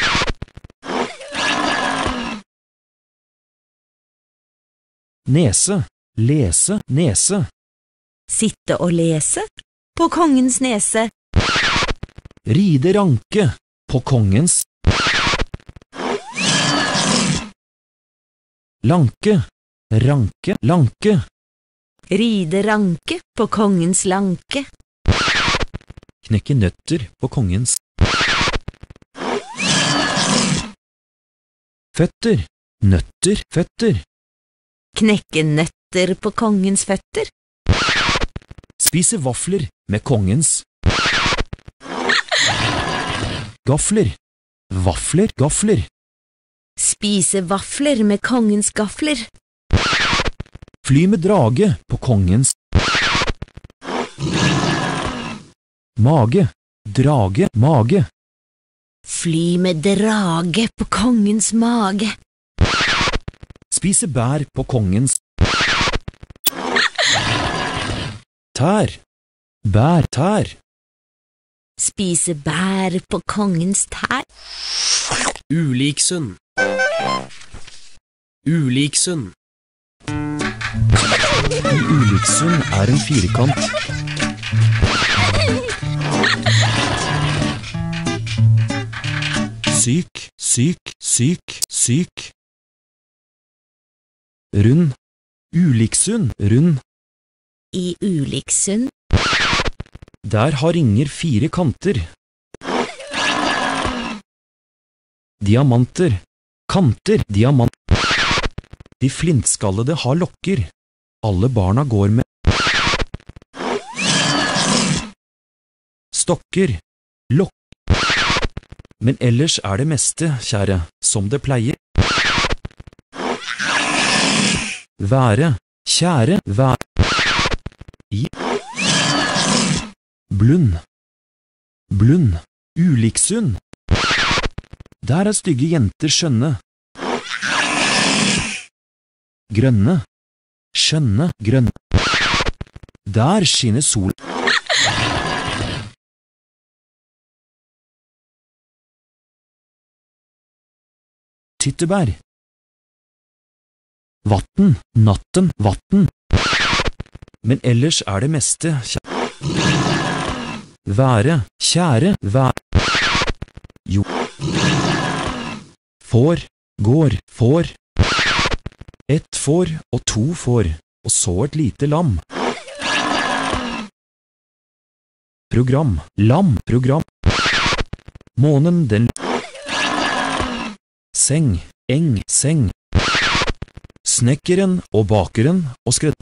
nese, lese, nese. Sitte og lese på kongens nese. Ride ranke på kongens lanke, ranke, lanke. Ride ranke på kongens lanke. Knekke nøtter på kongens føtter, nøtter, føtter. Knekke nøtter på kongens føtter. Spise vafler med kongens gafler, vafler, gafler. Spise vafler med kongens gafler. Fly med drage på kongens mage, drage, mage. Fly med drage på kongens mage. Spise bær på kongens tær, bær, tær. Spise bær på kongens tær. Uliksund. Uliksund. I Uliksund en firkant. Syk, syk, syk, syk. Rund. Uliksund, rund. I Uliksund. Der har ringer 4 kanter. Diamanter. Kanter, diamant. De flintskallede har lokker. Alle barna går med stokker, lokk. Men ellers det meste, kjære, som det pleier. Være, kjære, være. I. Blund. Blund. Uliksund. Der stygge jenter skjønne. Grønne. Skjønne, grønne. Der skinner sol. Tyttebær. Vatten, natten, vatten. Men ellers det meste, være, kjære, være. Jo. Får, går, får. Ett får og to får, og så et lite lam. Program, lam, program. Månen, den. Seng, eng, seng. Snekkeren og bakeren og skred.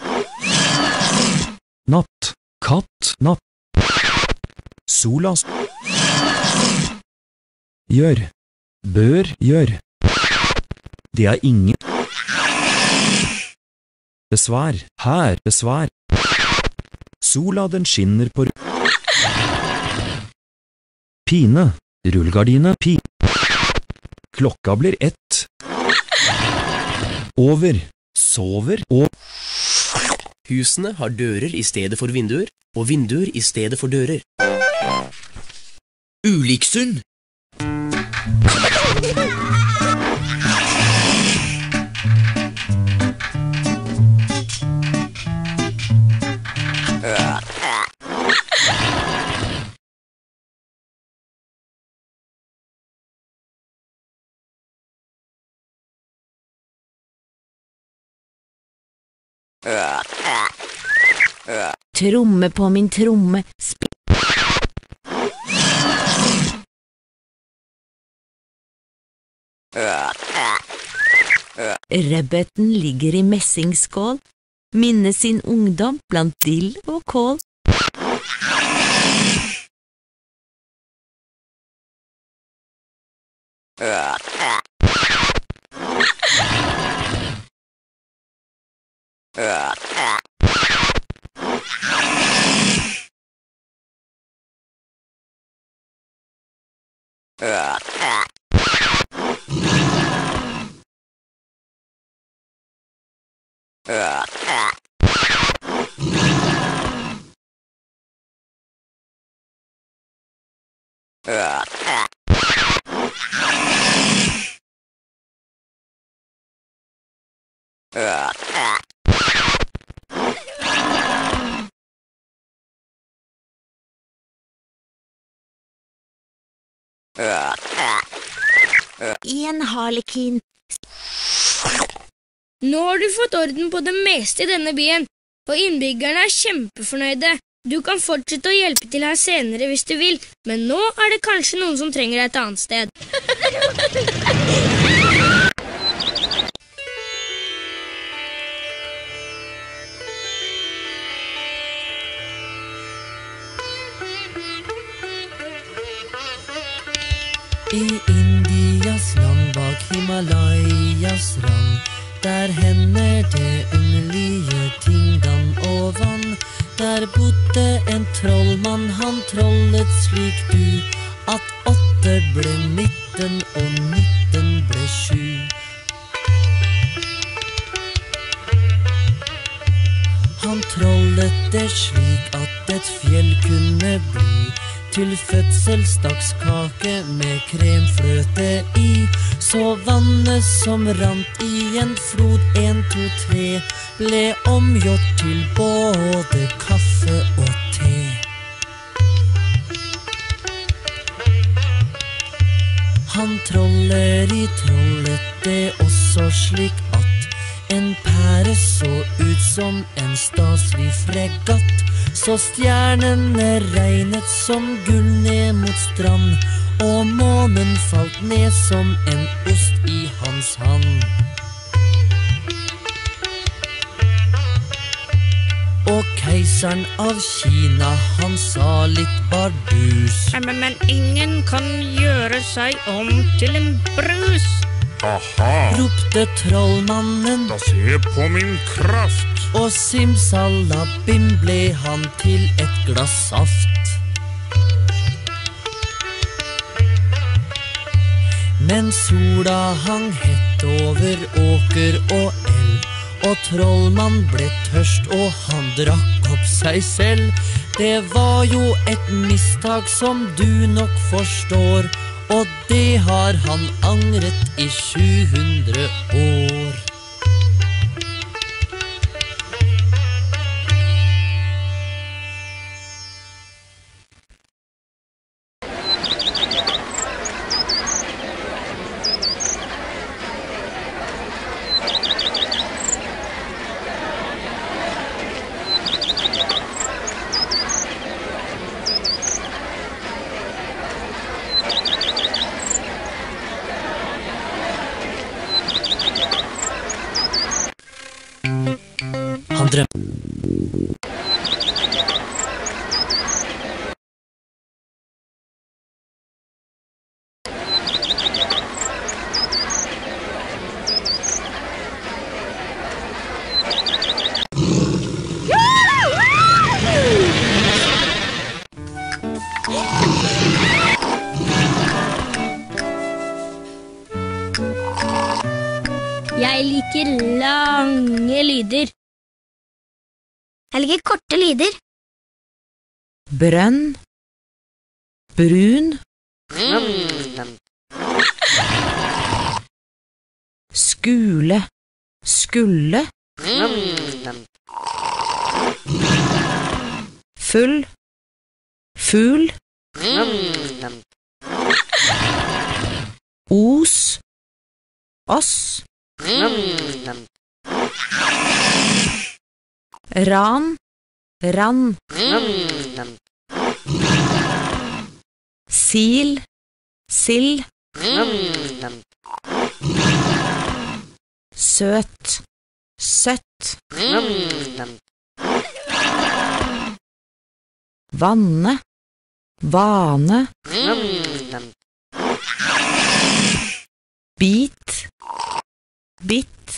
Natt, katt, natt. Sola. Gjør, bør, gjør. Det ingen. Besvær, her, besvær. Sola den skinner på Pine, rullgardine, Klokka blir ett. Over, sover og Husene har dører i stedet for vinduer, og vinduer i stedet for dører. Uliksund. Tromme på min tromme, Rebbeten ligger i messingskål, minne sin ungdom blant dill og kål. En harlekin. Nå har du fått orden på det meste i denne byen, og innbyggerne kjempefornøyde. Du kan fortsette å hjelpe til her senere hvis du vil, men nå det kanskje noen som trenger deg et annet sted. I Indias land bak Himalayas rand, der hender det underlige ting dan og vann. Der bodde en trollmann, han trollet slik du, at 8 ble 19 og 19 ble 7. Han trollet det slik at et fjell kunne bli til fødselsdagskake med kremfløte i. Så vannet som rant i en flod 1, 2, 3 ble omgjort til både kaffe og te. Han troller i trollet det også slik at en pære så ut som en staselig fregatt. Så stjernene regnet som gull ned mot strand, og månen falt ned som en ost i hans hand. Og keiseren av Kina, han sa litt bardus. Men ingen kan gjøre seg om til en brus. Aha, Ropte trollmannen, da se på min kraft. og simsalabim ble han til et glass saft. Men sola hang hett over åker og elv, og trollmann ble tørst og han drakk opp seg selv. Det var jo et mistak som du nok forstår, og det har han angret i 700 år. Han drømte. Jeg liker lange lyder. Jeg liker korte lyder. Brønn, brun, skule, skulle, full, fugl, os, oss, ran, rann, sil, sild, søt, søtt, vanne, vane, bit, bitt,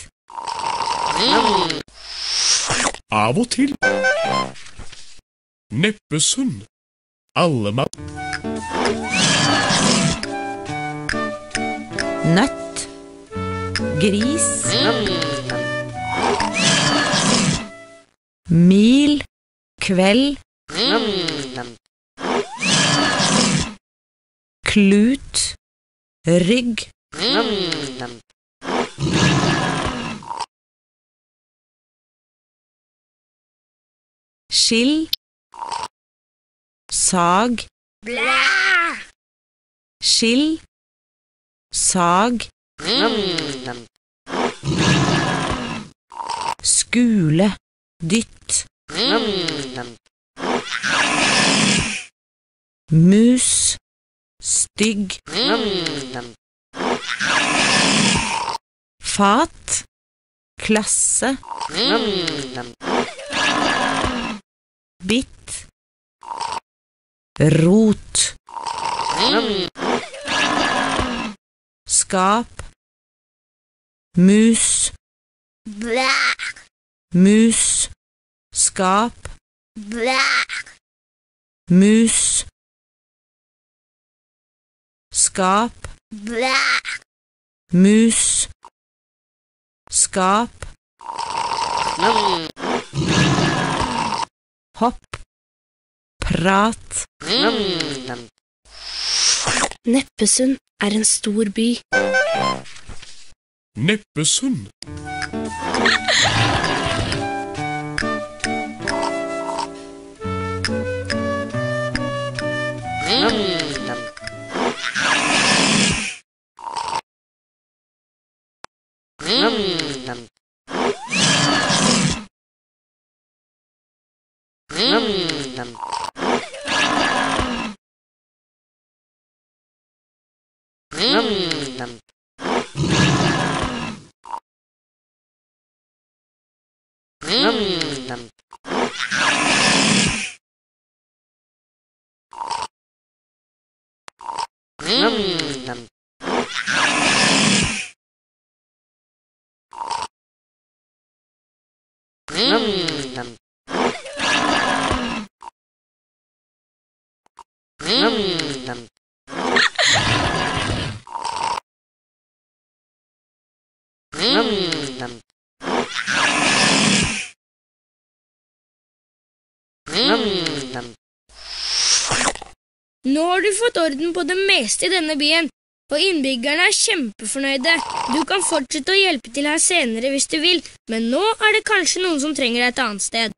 Av og til. Neppe sunn. Alle mann. nøtt, gris, mil, kveld, klut, rygg, skill, sag, skill, sag, skule, dytt, mus, stygg, fat, klasse, bitt, rot, skap, mus, mus, skap, mus, skap, mus, skap, hopp, prat. Neppesund er en stor by. Neppesund. Nå har du fått orden på det meste i denne byen, og innbyggerne er kjempefornøyde. Du kan fortsette å hjelpe til her senere hvis du vil, men nå er det kanskje noen som trenger deg et annet sted.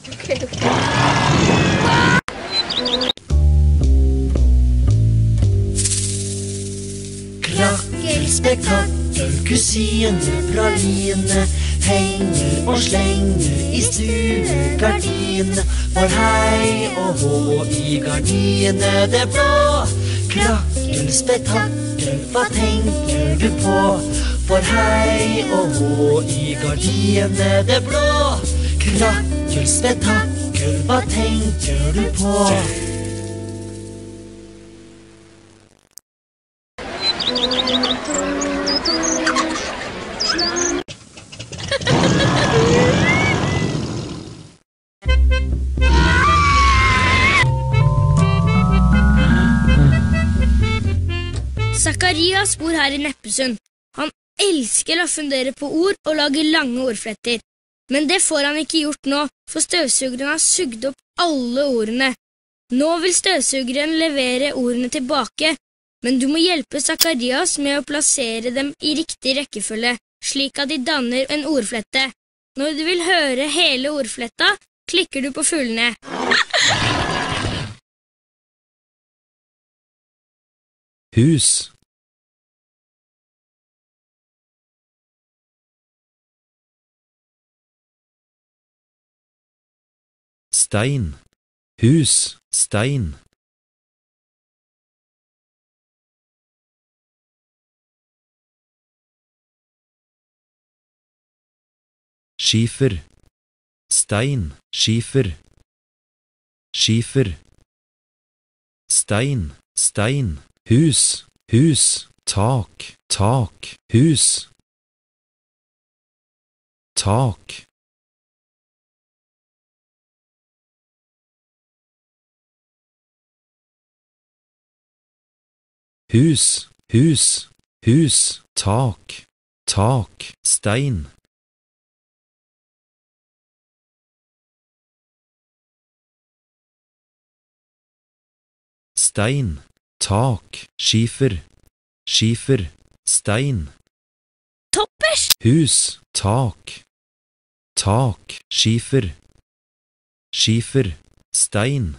Krakkel, spektakkel, kusine, praline, henger og slenger i stuegardinene. For hei og hå i gardinene det blå. Krakkel, spektakkel, hva tenker du på? For hei og hå i gardinene det blå. Krakkel, spektakkel, hva tenker du på? Zakarias bor her i Neppesund. Han elsker å fundere på ord og lage lange ordfletter. Men det får han ikke gjort nå, for støvsugeren har sugd opp alle ordene. Nå vil støvsugeren levere ordene tilbake, men du må hjelpe Zakarias med å plassere dem i riktig rekkefølge, slik at de danner en ordflette. Når du vil høre hele ordfletta, klikker du på fuglene. Hus. Stein. Hus. Stein. Skifer. Stein. Skifer. Skifer. Stein. Stein. Hus. Hus. Tak. Tak. Hus. Tak. Hus. Hus. Hus. Tak. Tak. Stein. Stein. Tak. Skifer. Skifer. Stein. Toppers! Hus. Tak. Tak. Skifer. Skifer. Stein.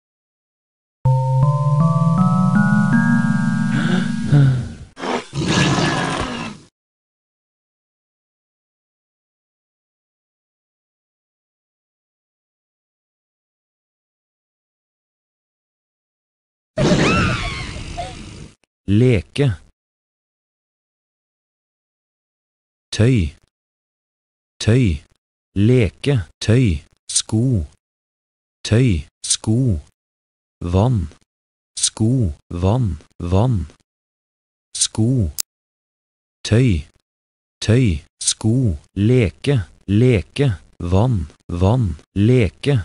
Leke. Tøy. Tøy. Leke. Tøy. Sko. Tøy. Sko. Vann. Sko. Vann. Vann. Sko. Tøy. Tøy. Sko. Leke. Leke. Vann. Vann. Leke.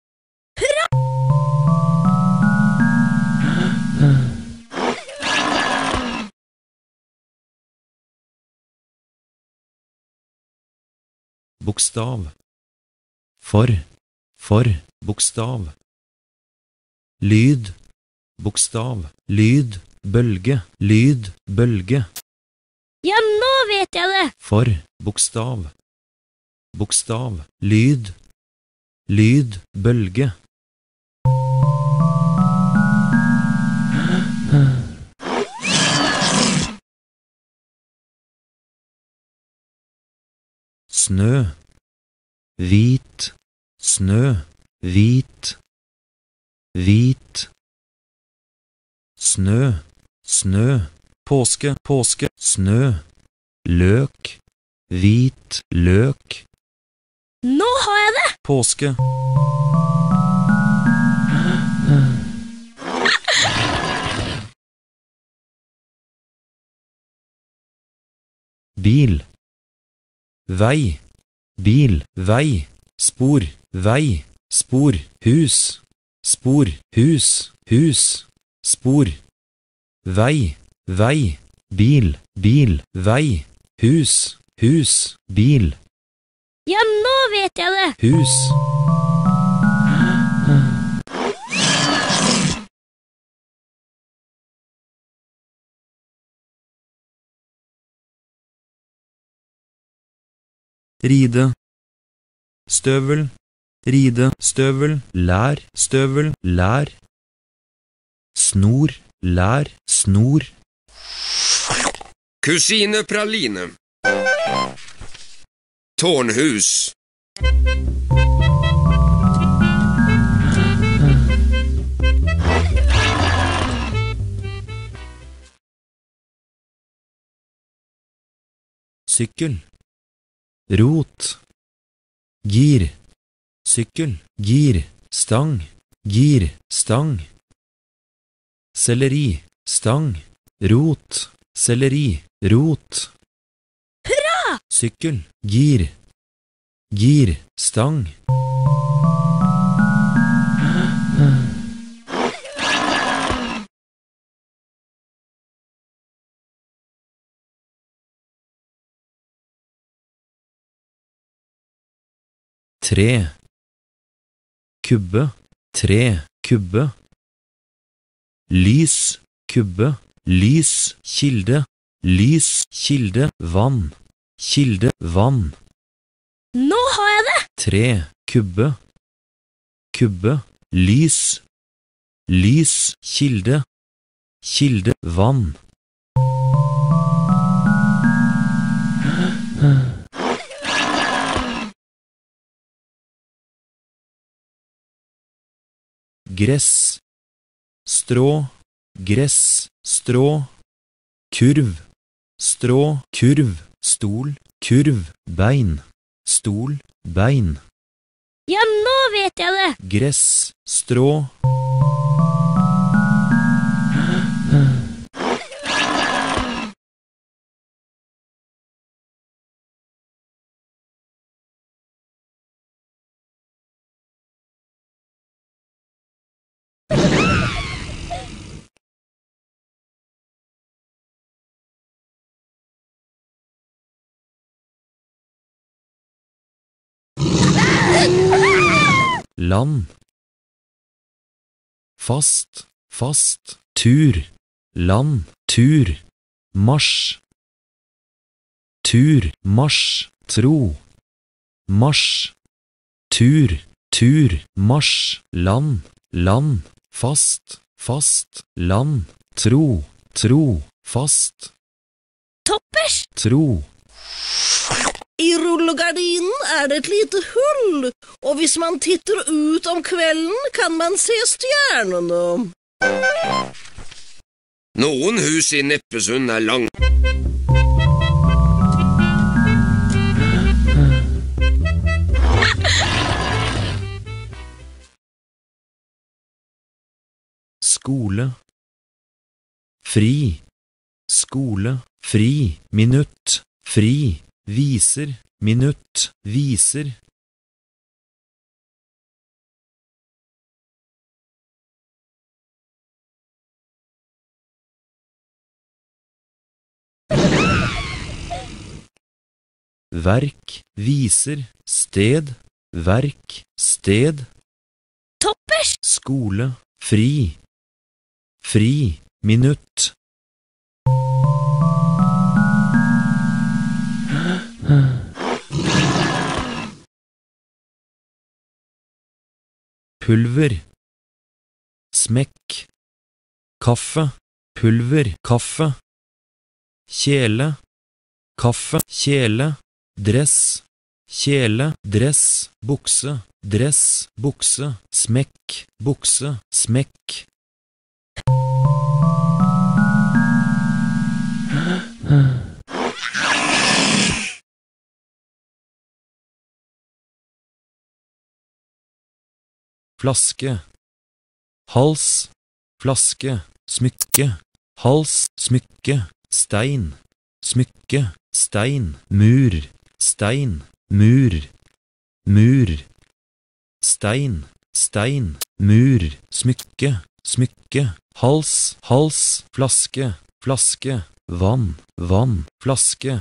Bokstav. For. Bokstav. Lyd. Bokstav. Lyd. Bølge. Lyd. Bølge. Ja, nå vet jeg det! For. Bokstav. Bokstav. Lyd. Lyd. Bølge. Snø. Hvit. Snø. Hvit. Hvit. Snø. Snø. Påske. Påske. Snø. Løk. Hvit. Løk. Nå har jeg det! Påske. bil. Vei, bil, vei, spor, vei, spor, hus, hus, spor. Vei, vei, bil, bil, vei, hus, bil. Ja, nå vet jeg det! Hus. Ride. Støvel. Ride, støvel, lær, støvel, lær. Snor, lær, snor. Kusine Praline. Tårnhus. Sykkel. Rot. Gir. Sykkel, gir, stang, selleri, stang, rot, selleri, rot. Hurra! Sykkel, gir, stang. Tre. Kubbe, tre, kubbe. Lys, kubbe, lys, kilde, vann, Nå har jeg det! Tre, kubbe, lys, kilde, vann. Gress, strå, kurv, strå, kurv, stol, kurv, bein, Ja, nå vet jeg det! Gress, strå. Land. Fast, tur, land, tur, marsj, tro, marsj, tur, marsj, land, fast, land, tro, fast. Toppers! Tro. I rullegardinen det et lite hull, og hvis man titter ut om kvelden, kan man se stjernene. Noen hus i Neppesund lang. Skole. Fri. Skole. Fri. Minutt. Fri. Viser, minutt, viser. Verk, viser, sted, verk, sted. Toppers! Skole, fri, minutt. Pulver. Smekk. Kaffe. Pulver. Kaffe. Kjele. Kaffe. Kjele. Dress. Kjele. Dress. Bukse. Dress. Bukse. Smekk. Bukse. Smekk. Flaske. Hals. Flaske. Smykke. Hals. Smykke. Stein. Smykke. stein, mur, stein, mur, mur, stein, stein, mur, smykke, smykke, hals, hals, flaske, flaske, vann, vann, flaske.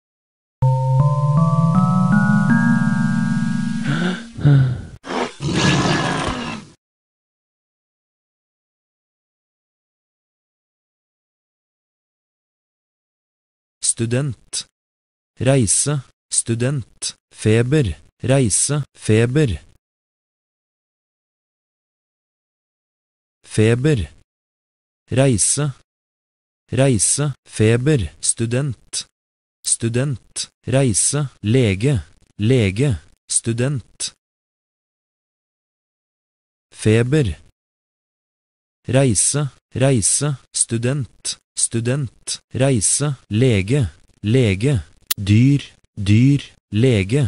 Student, reise, student, feber, reise, feber. Feber, reise, reise, feber, student, student, reise, lege, lege, student. Feber, reise, reise, student, student, reise, lege, lege, dyr, dyr, lege.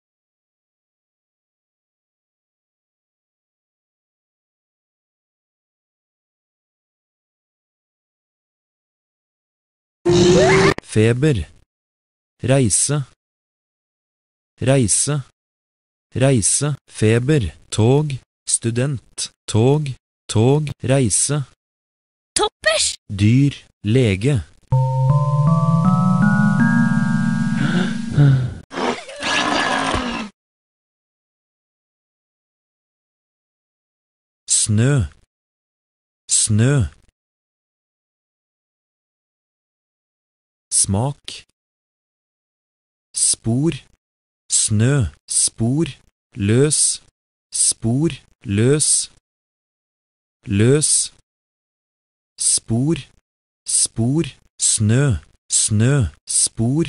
Feber, reise, reise, reise, feber, tog, student, tog, tog, reise. Toppers! Dyr, lege. Snø, snø. Smak, spor, snø, spor, løs, spor, løs, løs, spor, spor, snø, snø, spor.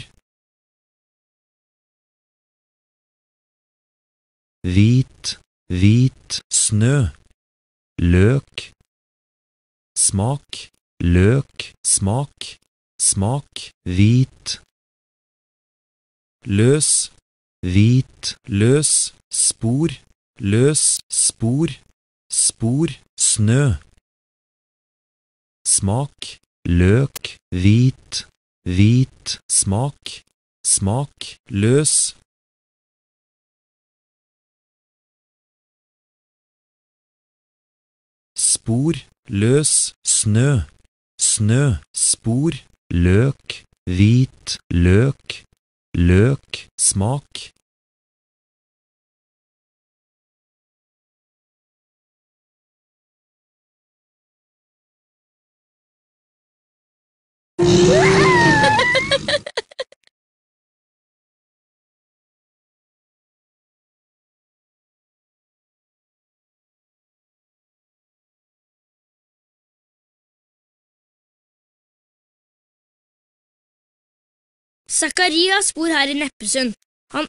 Hvit, hvit, snø, løk, smak, løk, smak, smak, hvit, løs, hvit, løs, spor, løs, spor, spor, snø. Smak, løk, hvit, hvit, smak, smak, løs. Spor, løs, snø, snø, spor, løk, hvit, løk, løk, smak. Zakarias bor her i Neppesund. Han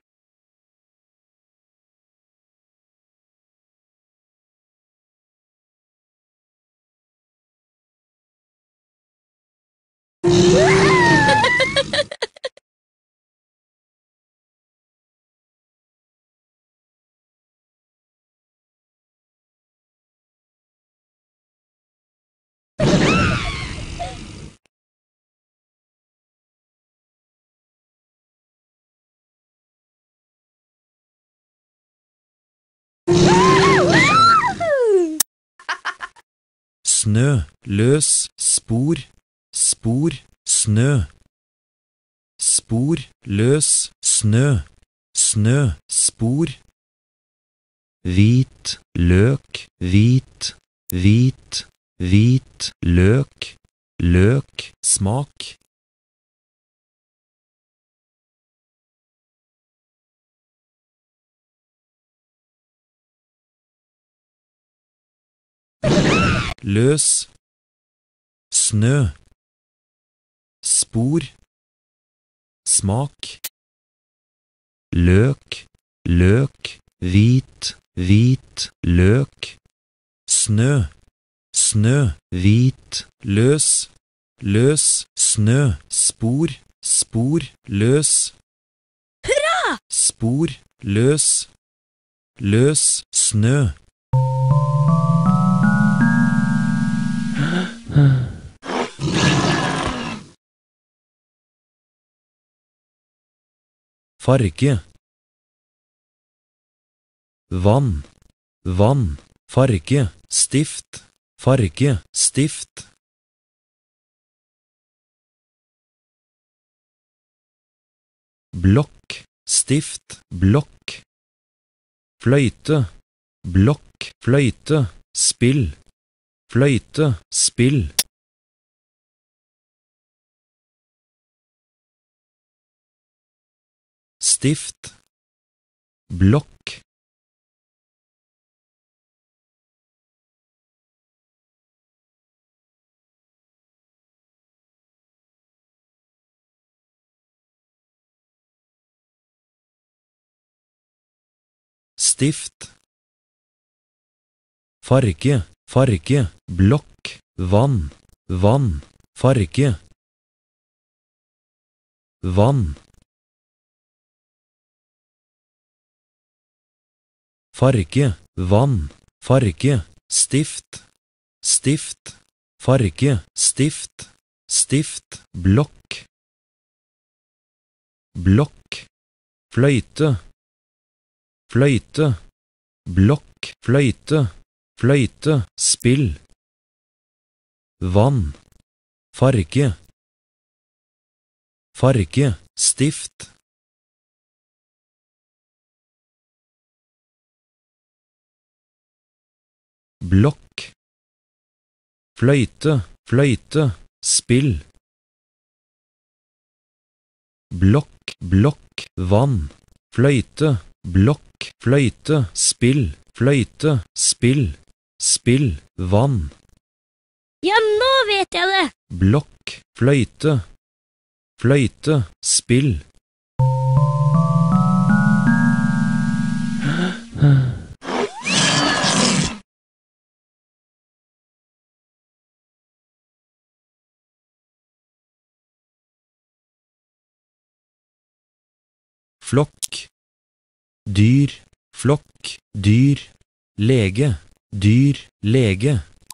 Snø, løs, spor, spor, snø. Spor, løs, snø, snø, spor. Hvit, løk, hvit, hvit, hvit, løk, løk, smak. Løs, snø, spor, smak. Løk, løk, hvit, hvit, løk. Snø, snø, hvit, løs, løs, snø, spor, spor, løs. Hurra! Spor, løs, løs, snø. farge. Vann, vann, farge, stift, farge, stift. Blokk, stift, blokk. Fløyte, blokk, fløyte, spill, fløyte, spill. Stift, blokk. Stift. Farge, farge, blokk, vann, vann, farge. Vann. Farge, vann, farge, stift, stift, farge, stift, stift, blokk. Blokk, fløyte, fløyte, blokk, fløyte, fløyte, spill. Vann, farge, farge, stift. Blokk, fløyte, fløyte, spill. Blokk, blokk, vann, fløyte, blokk, fløyte, spill, fløyte, spill, spill, vann. Ja, nå vet jeg det! Blokk, fløyte, fløyte, spill. Flokk, dyr, flokk, dyr, lege, dyr, lege.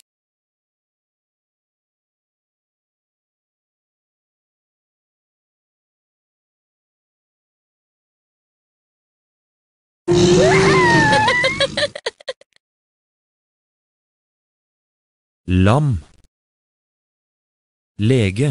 Lam, lege.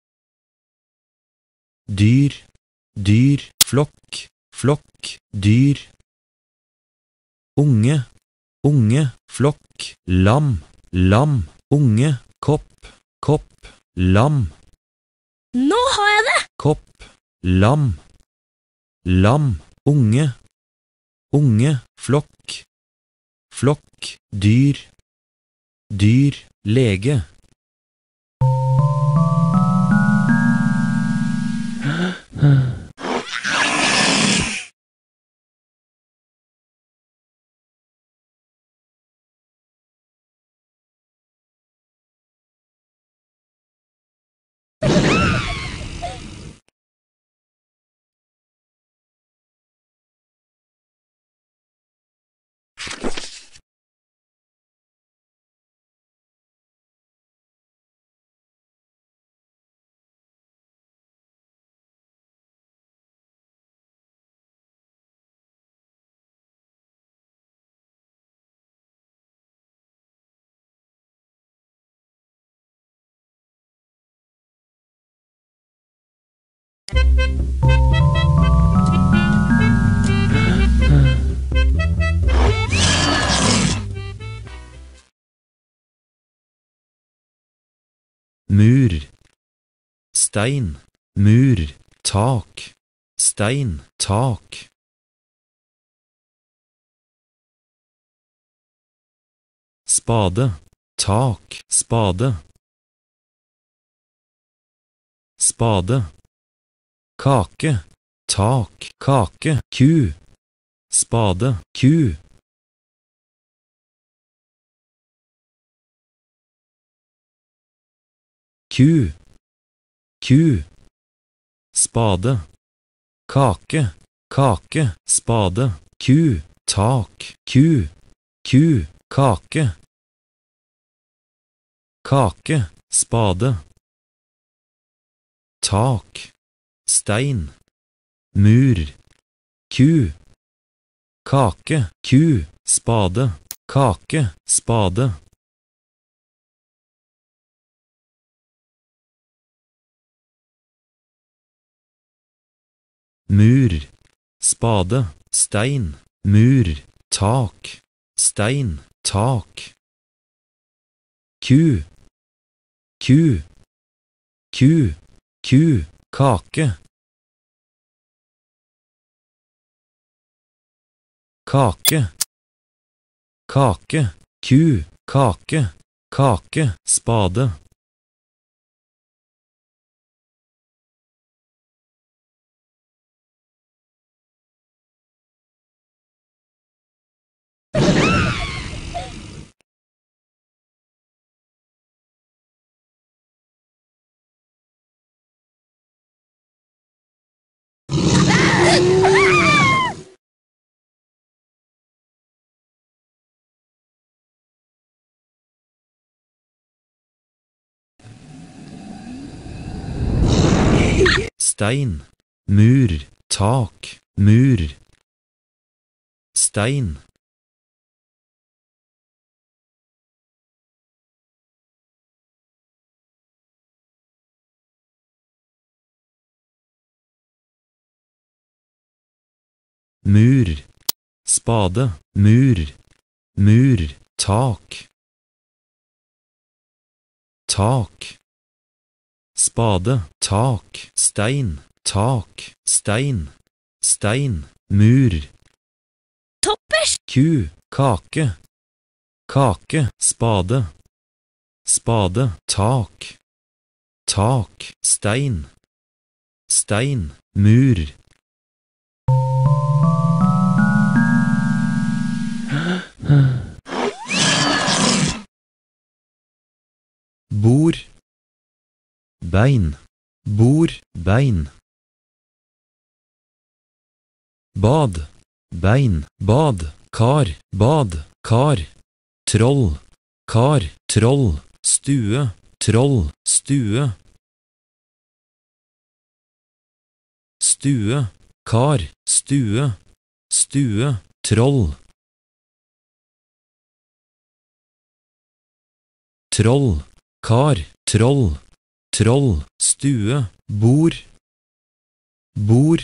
Dyr, dyr, flokk, flokk, dyr. Unge, unge, flokk, lam, lam, unge, kopp, kopp, lam. Nå har jeg det! Kopp, lam, lam, unge, unge, flokk, flokk, dyr, dyr, lege. Mur, stein, mur, tak, stein, tak. Spade, tak, spade. Spade. Kake, tak, kake, ku. Spade, ku. Ku, ku. Spade. Kake, kake, spade, ku, tak, ku, ku, kake. Kake, spade. Tak, stein, mur, ku, kake, ku, spade, kake, spade. Mur, spade, stein, mur, tak, stein, tak. Ku, ku, ku, ku, kake. Kake, kake, ku, kake, kake, spade. Stein, mur, tak, mur. Stein. Mur, spade, mur, mur, tak. Tak. Spade, tak, stein, tak, stein, stein, mur. Toppers! Ku, kake, kake, spade, spade, tak, tak, stein, stein, mur. Bord, bein, bord, bein. Bad, bein, bad, kar, bad, kar. Troll, kar, troll, stue, troll, stue. Stue, kar, stue, stue, troll. Troll, kar, troll, troll, stue, bord. Bord.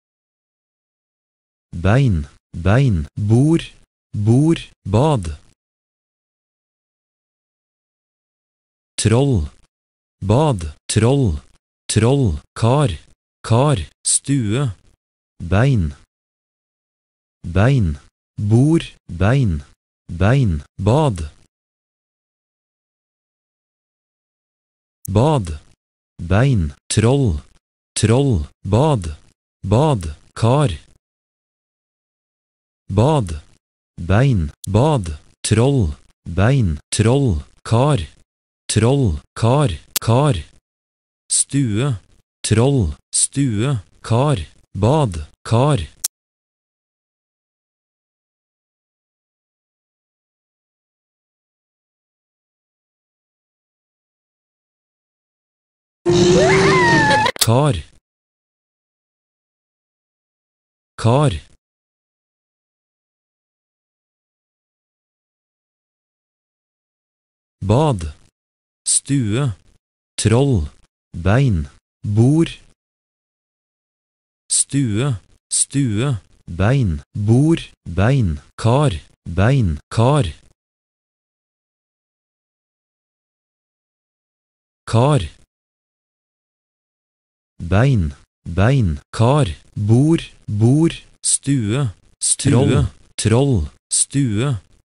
Bein, bein, bord, bord, bad. Troll, bad, troll, troll, kar, kar, stue, bein. Bein, bord, bein, bein, bad. Bad, bein, troll, troll, bad, bad, kar. Bad, bein, bad, troll, bein, troll, kar. Troll, kar, kar. Stue, troll, stue, kar. Bad, kar. Kar. Kar. Bad. Stue. Troll. Bein. Bord. Stue. Stue. Bein. Bord. Bein. Kar. Bein. Kar. Kar. Bein, bein, kar, bord, bord, stue, stue, troll, stue.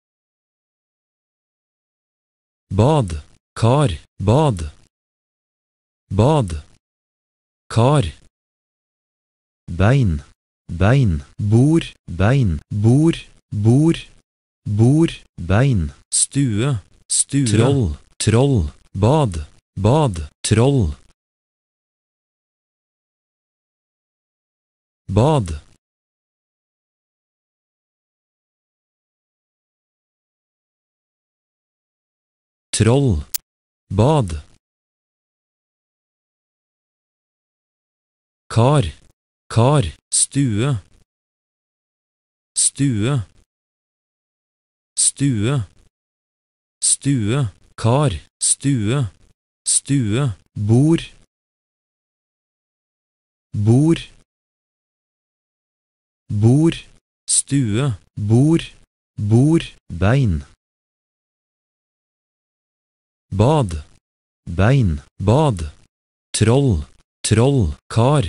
Bad, kar, bad. Bad. Kar. Bein, bein, bord, bein, bord, bord, bord, bein, stue, stue, troll, troll, bad, bad, troll. Bad. Troll. Bad. Kar. Kar. Stue. stue, stue, stue, kar, stue, stue, bord, bord, bord, stue, bord, bord, bein, bad, bein, bad, troll, troll, kar,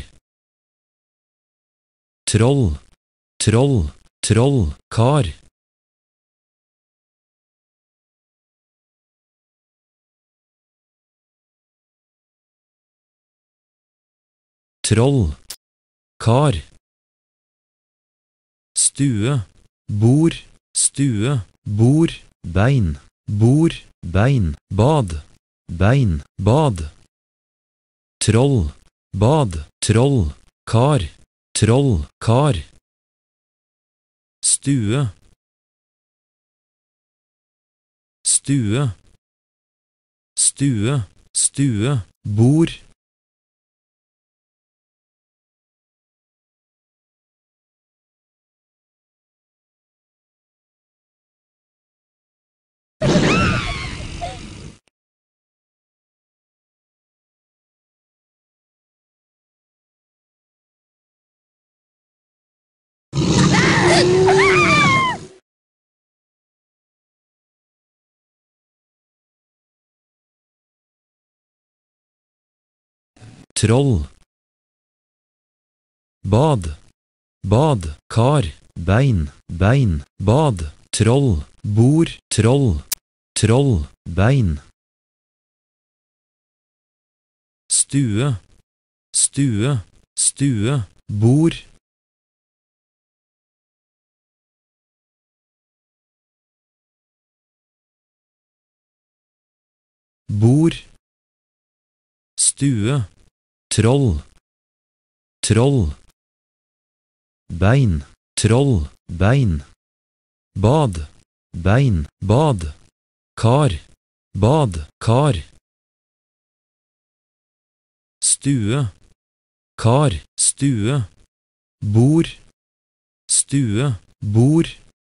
troll, troll, troll, kar, troll, kar, stue, bord, stue, bord, bein, bord, bein, bad, bein, bad, troll, bad, troll, kar, troll, kar, stue, stue, stue, stue, bord, troll, bad, bad, kar, bein, bein, bad, troll, bord, troll, troll, bein, stue, stue, stue, bord, bord, stue, troll, troll, bein, troll, bein, bad, bein, bad, kar, bad, kar, stue, kar, stue, bord, stue, bord,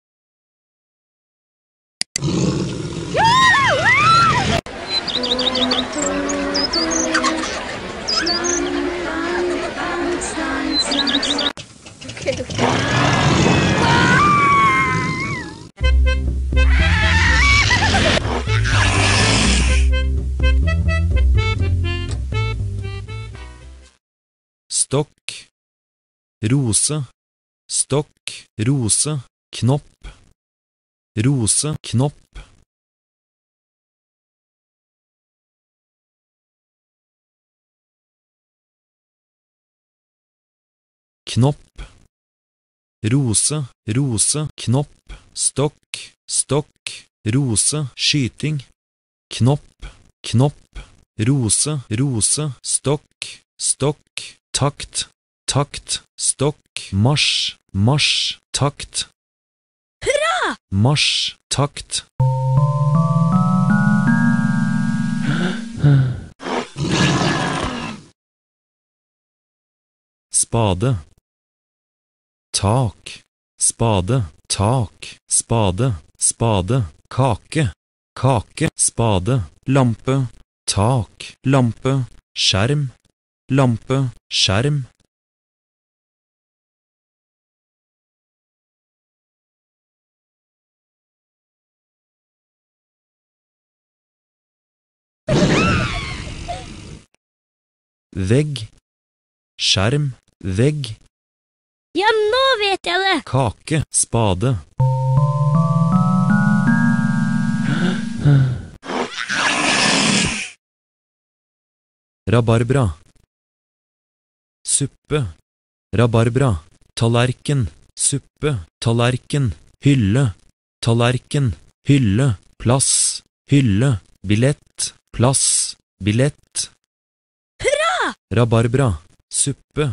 stokk, rose, stokk, rose, knopp, rose, knopp, knopp, rose, rose, knopp, stokk, stokk, rose, skyting, knopp, knopp, rose, rose, stokk, stokk, takt, takt, stokk, marsj, marsj, takt. Hurra! Marsj, takt. Spade. Tak, spade, tak, spade, spade, kake, kake, spade, lampe, tak, lampe, skjerm, lampe, skjerm. Vegg, skjerm, vegg. Ja, nå vet jeg det! Kake, spade. Rabarbra. Suppe. Rabarbra. Tallerken. Suppe. Tallerken. Hylle. Tallerken. Hylle. Plass. Hylle. Billett. Plass. Billett. Hurra! Rabarbra. Suppe.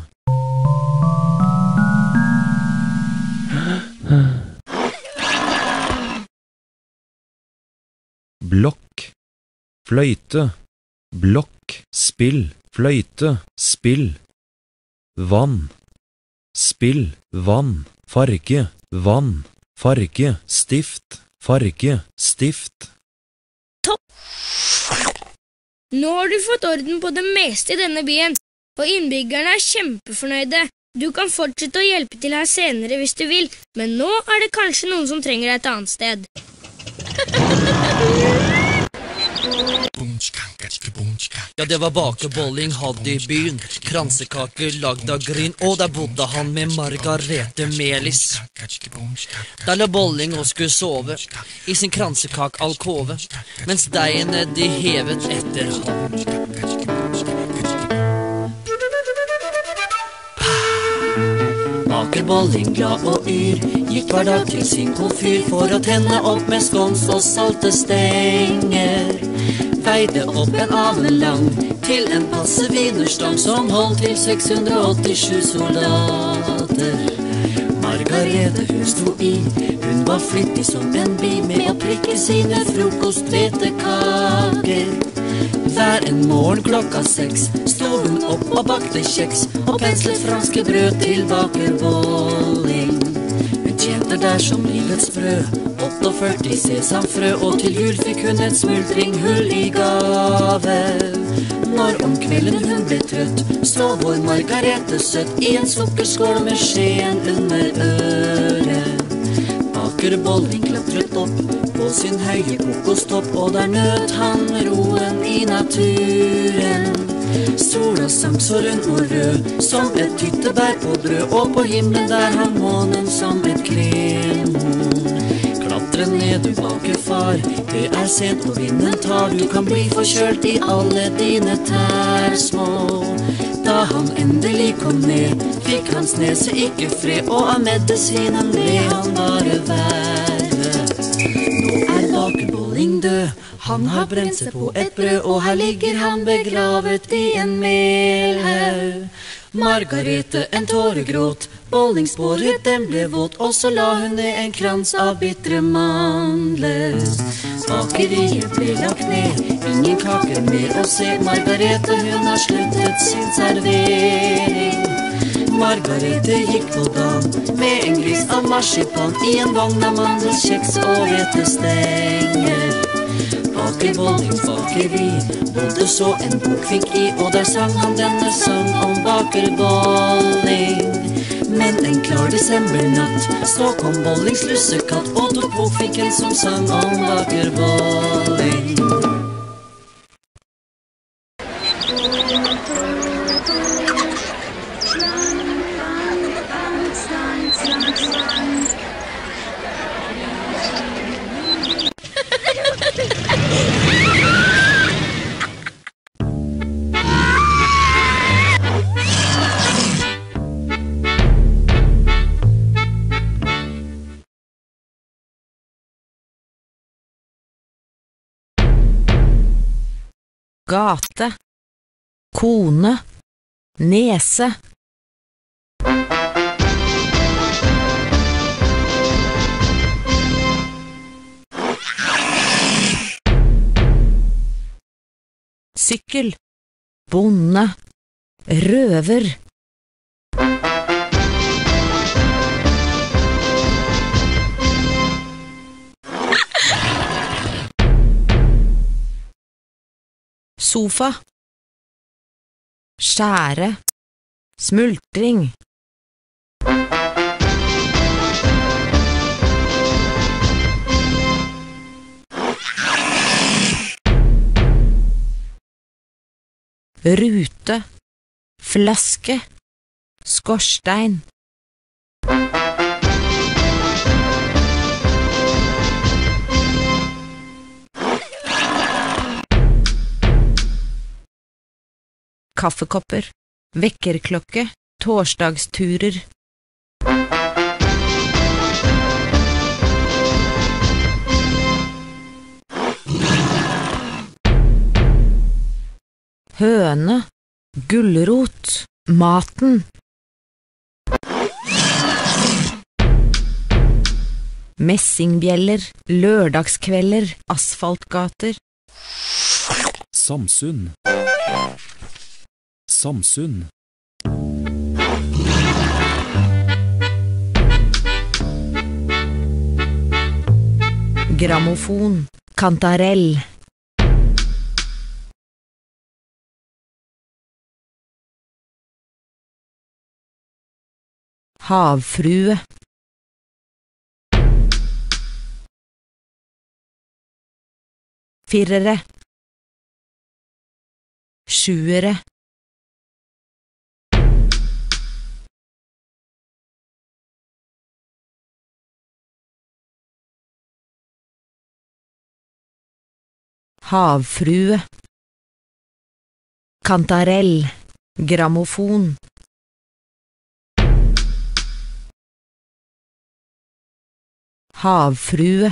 Blokk, fløyte, blokk, spill, fløyte, spill, vann, spill, vann, farge, vann, farge, stift, farge, stift. Topp! Nå har du fått orden på det meste i denne byen, og innbyggerne er kjempefornøyde. Du kan fortsette å hjelpe til her senere hvis du vil, men nå er det kanskje noen som trenger deg et annet sted. Ja, det var bakebolling hadde i byen, kransekaker lagd av gryn, og der bodde han med Margarete Melis. Der la bolling og skulle sove i sin kransekak-alkove, mens deigene de hevet etter ham. Bakerbolling glad og yr, gikk hver dag til sin komfyr for å tenne opp med skons og salte stenger. Veide opp en aven lang til en passe wienerstang som holdt til 687 soldater. Margarete hun sto i, hun var flittig som en bi med å prikke sine frokosthvetekaker. Hver en morgen klokka 6 sto hun opp og bakte kjeks og penslet franske brød til bakerbolling. Hun tjente der som livets brød, 48 sesamfrø, og til jul fikk hun et smultringhull i gave. Når om kvelden hun ble trøtt, så vår Margarete søtt i en sukkerskål med skjeen under øret. Bakerbolling klatret opp på sin høye kokostopp, og der nøt han roen i naturen. Sola sang så rund og rød som et tyttebær på brød, og på himmelen der hang månen som et kremhorn. Klatre ned du bakefar, det er sent og vinden tar, du kan bli forkjølt i alle dine tær små. Da han endelig kom ned, fikk hans nese ikke fred, og av medisinen ble han bare verre. Nå er bakerbolling død, han har brent seg på et brød, og her ligger han begravet i en melhaug. Margarete en tåre gråt, bollingsbåret den ble våt, og så la hun ned en krans av bittre mandler. Bakeriet ble lagt ned, ingen kaker mer å se, Margarete hun har sluttet sin servering. Margarete gikk på dagen med en gris av marsipan i en vogn av mandelkjeks og hvetestenger. Bakerbollings bakeri bodde så en bokfink i, og der sang han denne sang om bakerbolling. Men en klar desembernatt så kom Bollings lussekatt og tok bokfinken som sang om bakerbolling. Gate, kone, nese. Sykkel, bonde, røver. Sofa, skjære, smultring. Rute, flaske, skorstein. Kaffekopper, vekkerklokke, torsdagsturer. Høne, gulrot, maten. Messingbjeller, lørdagskvelder, asfaltgater. Samsund. Samsund. grammofon, kantarell. Havfrue. Firere. Sjuere. Havfrue. Kantarell. Grammofon. Havfrue.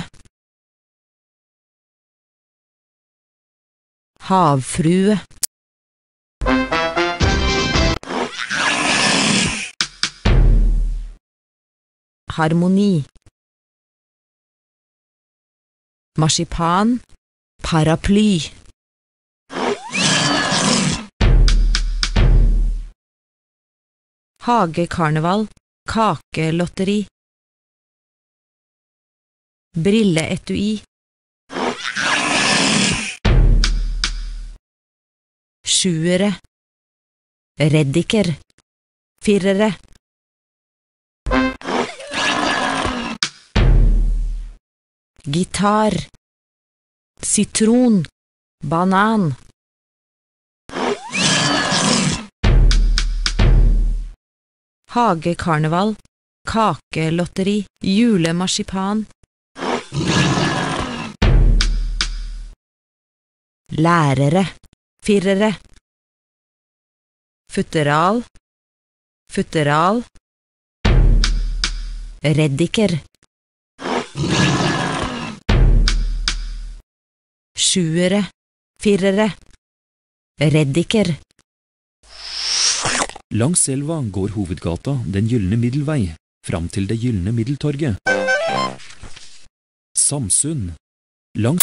Havfrue. Harmoni. Marsipan. Paraply. Hagekarneval. Kakelotteri. Brilleetui. Sjuere. Reddiker. Firere. Gitar. Sitron. Banan. Hagekarneval. Kakelotteri. Julemarsipan. Lærere. Firere. Futteral. Futteral. Reddiker. Sjuere. Firere. Reddiker. Langs elva går hovedgata Den gyllene middelvei, fram til Det gyllene middeltorget. Samsund. Langs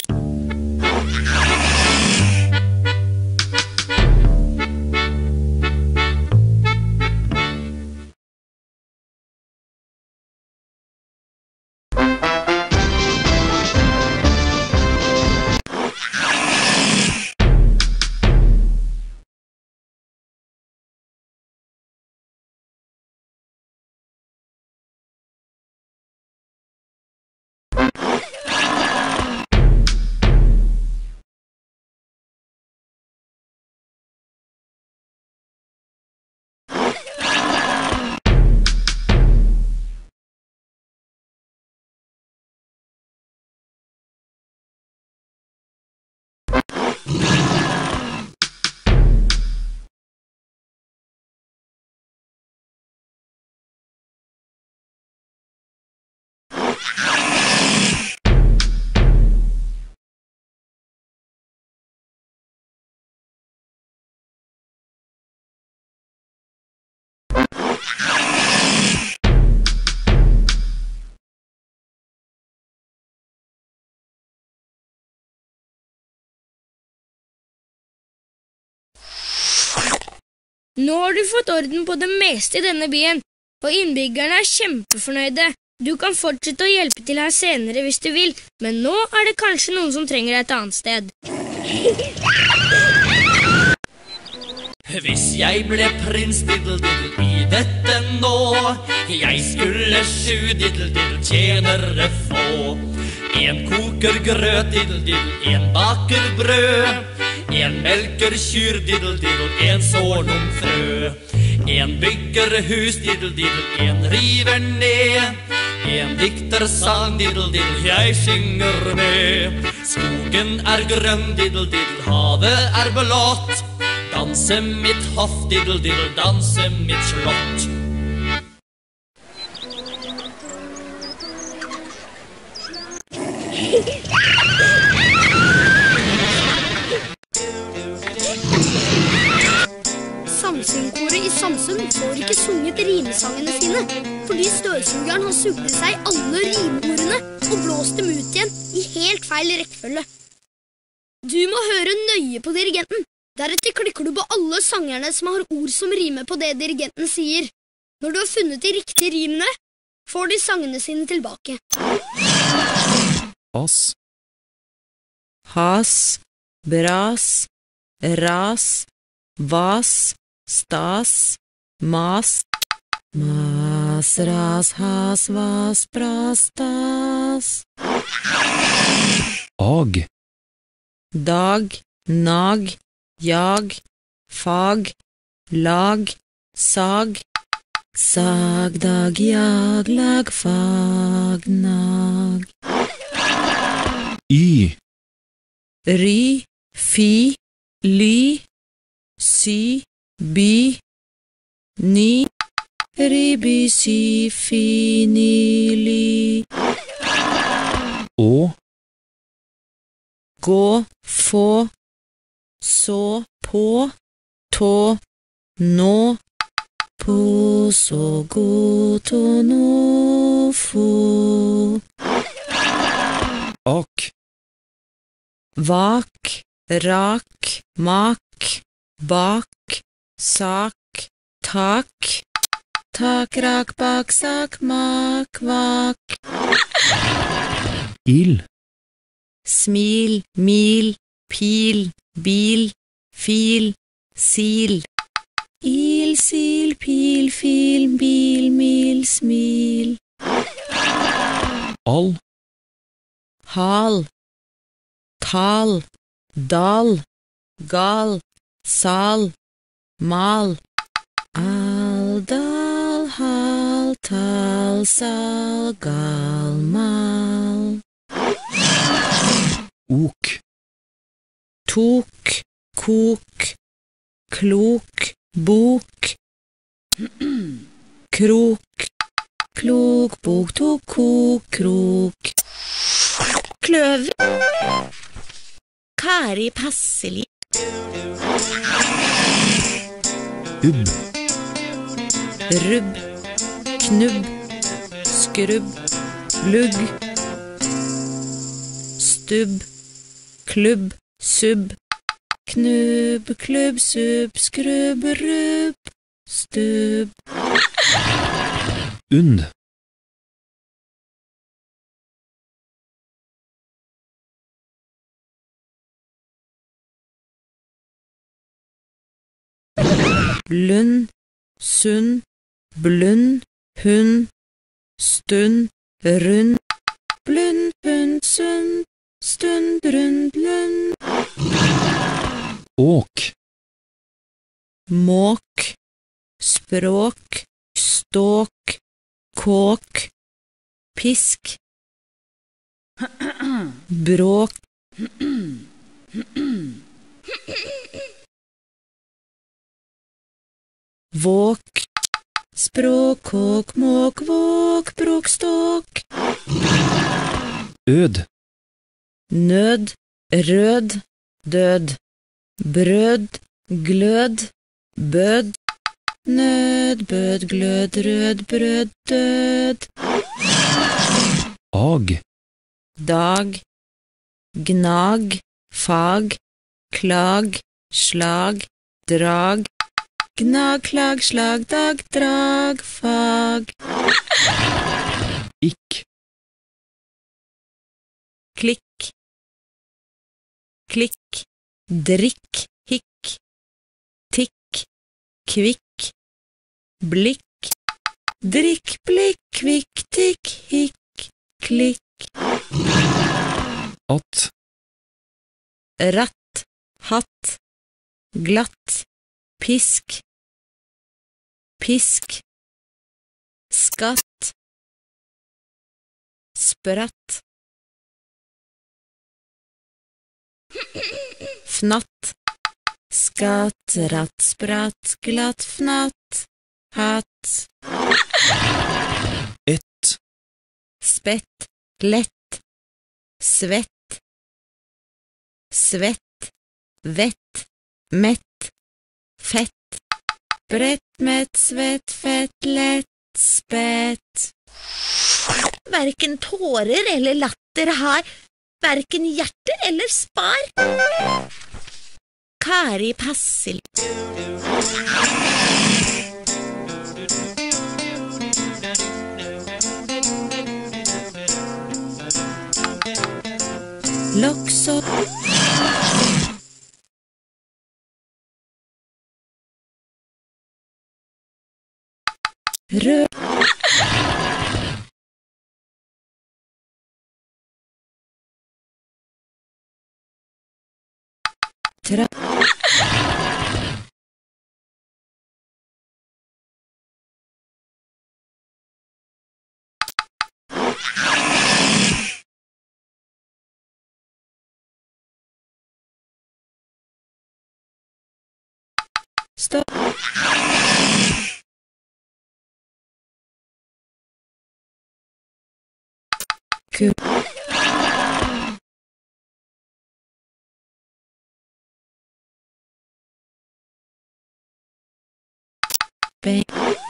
Nå har du fått orden på det meste i denne byen, og innbyggerne er kjempefornøyde. Du kan fortsette å hjelpe til her senere hvis du vil, men nå er det kanskje noen som trenger deg et annet sted. Hvis jeg ble prins diddle-diddle i dette nå, jeg skulle 7 diddle-diddle tjenere få. En koker grøt diddle-diddle, en baker brød, en melker kyr diddle-diddle, en sår noen frø. En bygger hus diddle-diddle, en river ned, en dikter sang diddle-diddle, jeg synger med. Skogen er grønn diddle-diddle, havet er blått, danse mitt hoff diddle-diddle, danse mitt slott. Samsundkoret i Samsund får ikke sunget rimesangene sine, fordi støvsugeren har suglet seg alle rimordene og blåst dem ut igjen i helt feil rekkefølge. Du må høre nøye på dirigenten. Deretter klikker du på alle sangerne som har ord som rimer på det dirigenten sier. Når du har funnet de riktige rimene, får de sangene sine tilbake. As. Has, bras, ras, vas, stas, mas. Mas, ras, has, vas, bras, stas. Ag. Dag, nag, jag, fag, lag, sag. Sag, dag, jag, lag, fag, nag. Y. Ry, fi, ly, sy, by, ny. Ry, by, sy, fi, ny, ly. Å. Gå, få, så, på, tå, nå. På, så, gå, tå, nå, få. Ak. Vak, rak, mak, bak, sak, tak. Tak, rak, bak, sak, mak, vak. Il. Smil, mil, pil, bil, fil, sil. Il, sil, pil, fil, bil, mil, smil. All. Hal, tal, dal, gal, sal, mal. Al, dal, hal, tal, sal, gal, mal. Ok. Tok, kok, klok, bok. Krok, klok, bok, tok, kok, krok. Kløver. Kari, passelig. Ubb. Rubb, knubb, skrubb, lugg. Stubb, klubb, subb. Knubb, klubb, subb, skrubb, rubb, stubb. Und. Lund, sund, blund, hund, stund, rund. Blund, hund, sund, stund, rund, lund. Åk. Måk, språk, ståk, kåk, pisk. Bråk. Våk, språk, kåk, måk, våk, bråk, ståk. Ød. Nød, rød, død. Brød, glød, bød. Nød, bød, glød, rød, brød, død. Ag. Dag, gnag, fag, klag, slag, drag. Gnag, klag, slag, dag, drag, fag. Ikk. Klikk, klikk, drikk, hikk, tikk, kvikk, blikk, drikk, blikk, kvikk, tikk, hikk, klikk. Att. Ratt, hatt, glatt, pisk, pisk, skatt, spratt. Fnatt, skatt, ratt, spratt, glatt, fnatt, hatt. Ett. Spett, lett, svett, svett, vett, mett, fett, brett, mett, svett, fett, lett, spett. Hverken tårer eller latter har, hverken hjerte eller spar. Kari passelig. laks og rød tra stopp ku be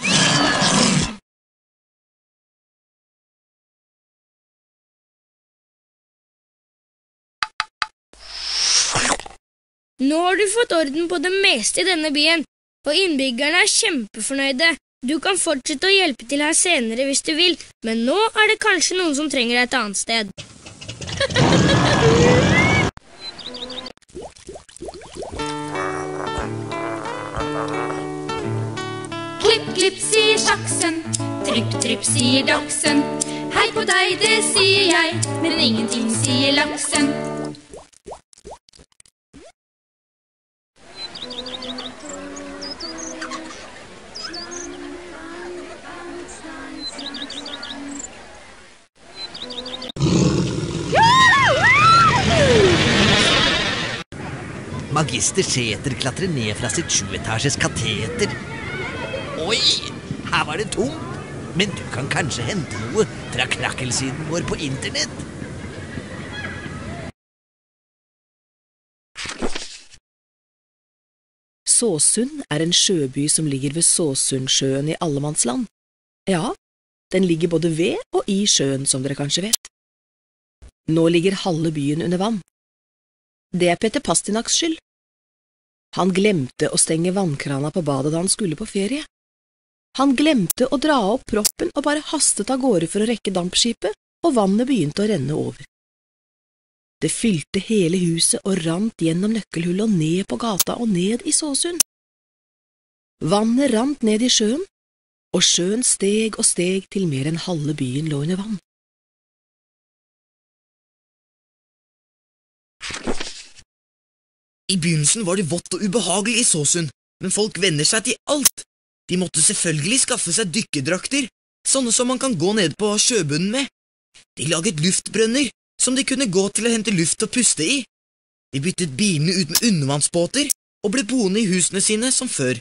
Nå har du fått orden på det meste i denne byen, og innbyggerne er kjempefornøyde. Du kan fortsette å hjelpe til her senere hvis du vil, men nå er det kanskje noen som trenger deg et annet sted. Klipp, klipp, sier saksen. Tripp, tripp, sier dachsen. Hei på deg, det sier jeg, men ingenting, sier laksen. Magister Sæter klatrer ned fra sitt 7-etasjes kateter. Oi, her var det tomt. Men du kan kanskje hente noe fra krakkelsiden vår på internett. Såsund er en sjøby som ligger ved Såsundsjøen i Allemannsland. Ja, den ligger både ved og i sjøen, som dere kanskje vet. Nå ligger halve byen under vann. Det er Petter Pastinaks skyld. Han glemte å stenge vannkrana på badet da han skulle på ferie. Han glemte å dra opp proppen og bare hastet av gårde for å rekke dampskipet, og vannet begynte å renne over. Det fylte hele huset og rant gjennom nøkkelhullet og ned på gata og ned i Såsund. Vannet rant ned i sjøen, og sjøen steg og steg til mer enn halve byen lå under vann. I begynnelsen var det vått og ubehagelig i Såsund, men folk venner seg til alt. De måtte selvfølgelig skaffe seg dykkerdrakter, sånne som man kan gå ned på sjøbunnen med. De laget luftbrønner, som de kunne gå til å hente luft og puste i. De byttet bilene ut med undervannsbåter, og ble boende i husene sine som før.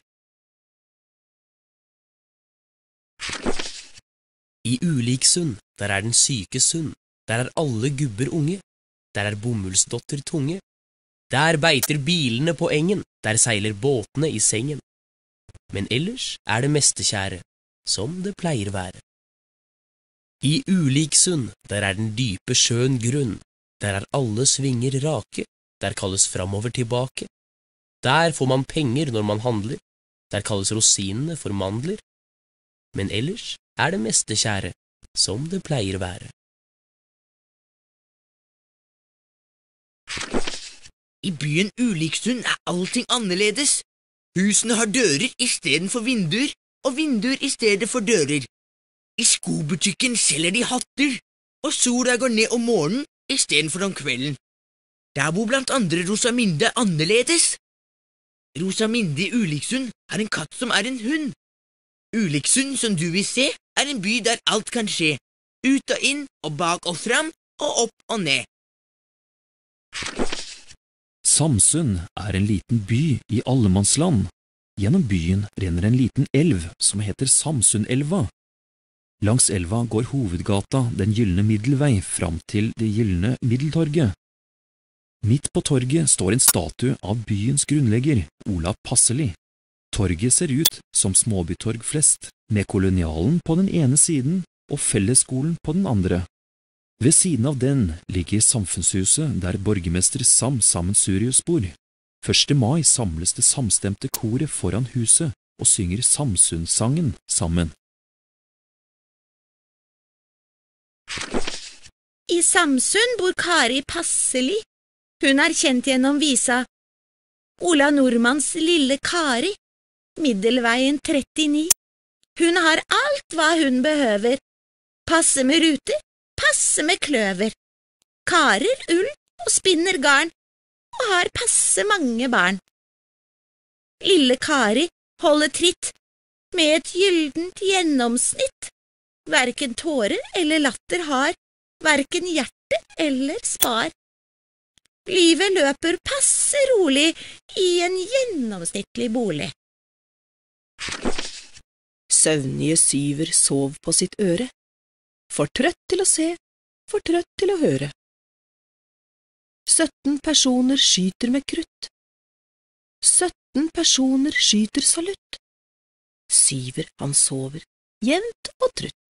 I Uliksund, der er den syke Sund, der er alle gubber unge, der er bomullsdotter tunge. Der beiter bilene på engen, der seiler båtene i sengen. Men ellers er det meste kjære, som det pleier være. I Uliksund, der er den dype sjøen grunn, der er alle svinger rake, der kalles framover tilbake. Der får man penger når man handler, der kalles rosinene for mandler. Men ellers er det meste kjære, som det pleier være. I byen Uliksund er allting annerledes. Husene har dører i stedet for vinduer, og vinduer i stedet for dører. I skobutikken selger de hatter, og sola går ned om morgenen i stedet for om kvelden. Der bor blant andre Rosaminde annerledes. Rosaminde i Uliksund er en katt som er en hund. Uliksund, som du vil se, er en by der alt kan skje. Ut og inn, og bak og fram, og opp og ned. Samsund er en liten by i Allemannsland. Gjennom byen renner en liten elv som heter Samsundelva. Langs elva går hovedgata Den gylne middelvei fram til Det gylne middeltorget. Midt på torget står en statue av byens grunnlegger, Olav Passeli. Torget ser ut som småbytorg flest, med kolonialen på den ene siden og fellesskolen på den andre. Ved siden av den ligger samfunnshuset der borgermester Sam Sammensurius bor. 1. mai samles det samstemte koret foran huset og synger Samsundsangen sammen. I Samsund bor Kari Passeli. Hun er kjent gjennom visa Ola Nordmanns lille Kari, Middelveien 39. Hun har alt hva hun behøver. Passe med ruter, passe med kløver. Karer ull og spinner garn, og har passe mange barn. Lille Kari holder tritt med et gyldent gjennomsnitt. Hverken tårer eller latter har, hverken hjerte eller spar. Livet løper passe rolig i en gjennomsnittlig bolig. Søvnige Syver sov på sitt øre, for trøtt til å se, for trøtt til å høre. 17 personer skyter med krutt. 17 personer skyter salutt. Syver han sover, jevnt og trutt.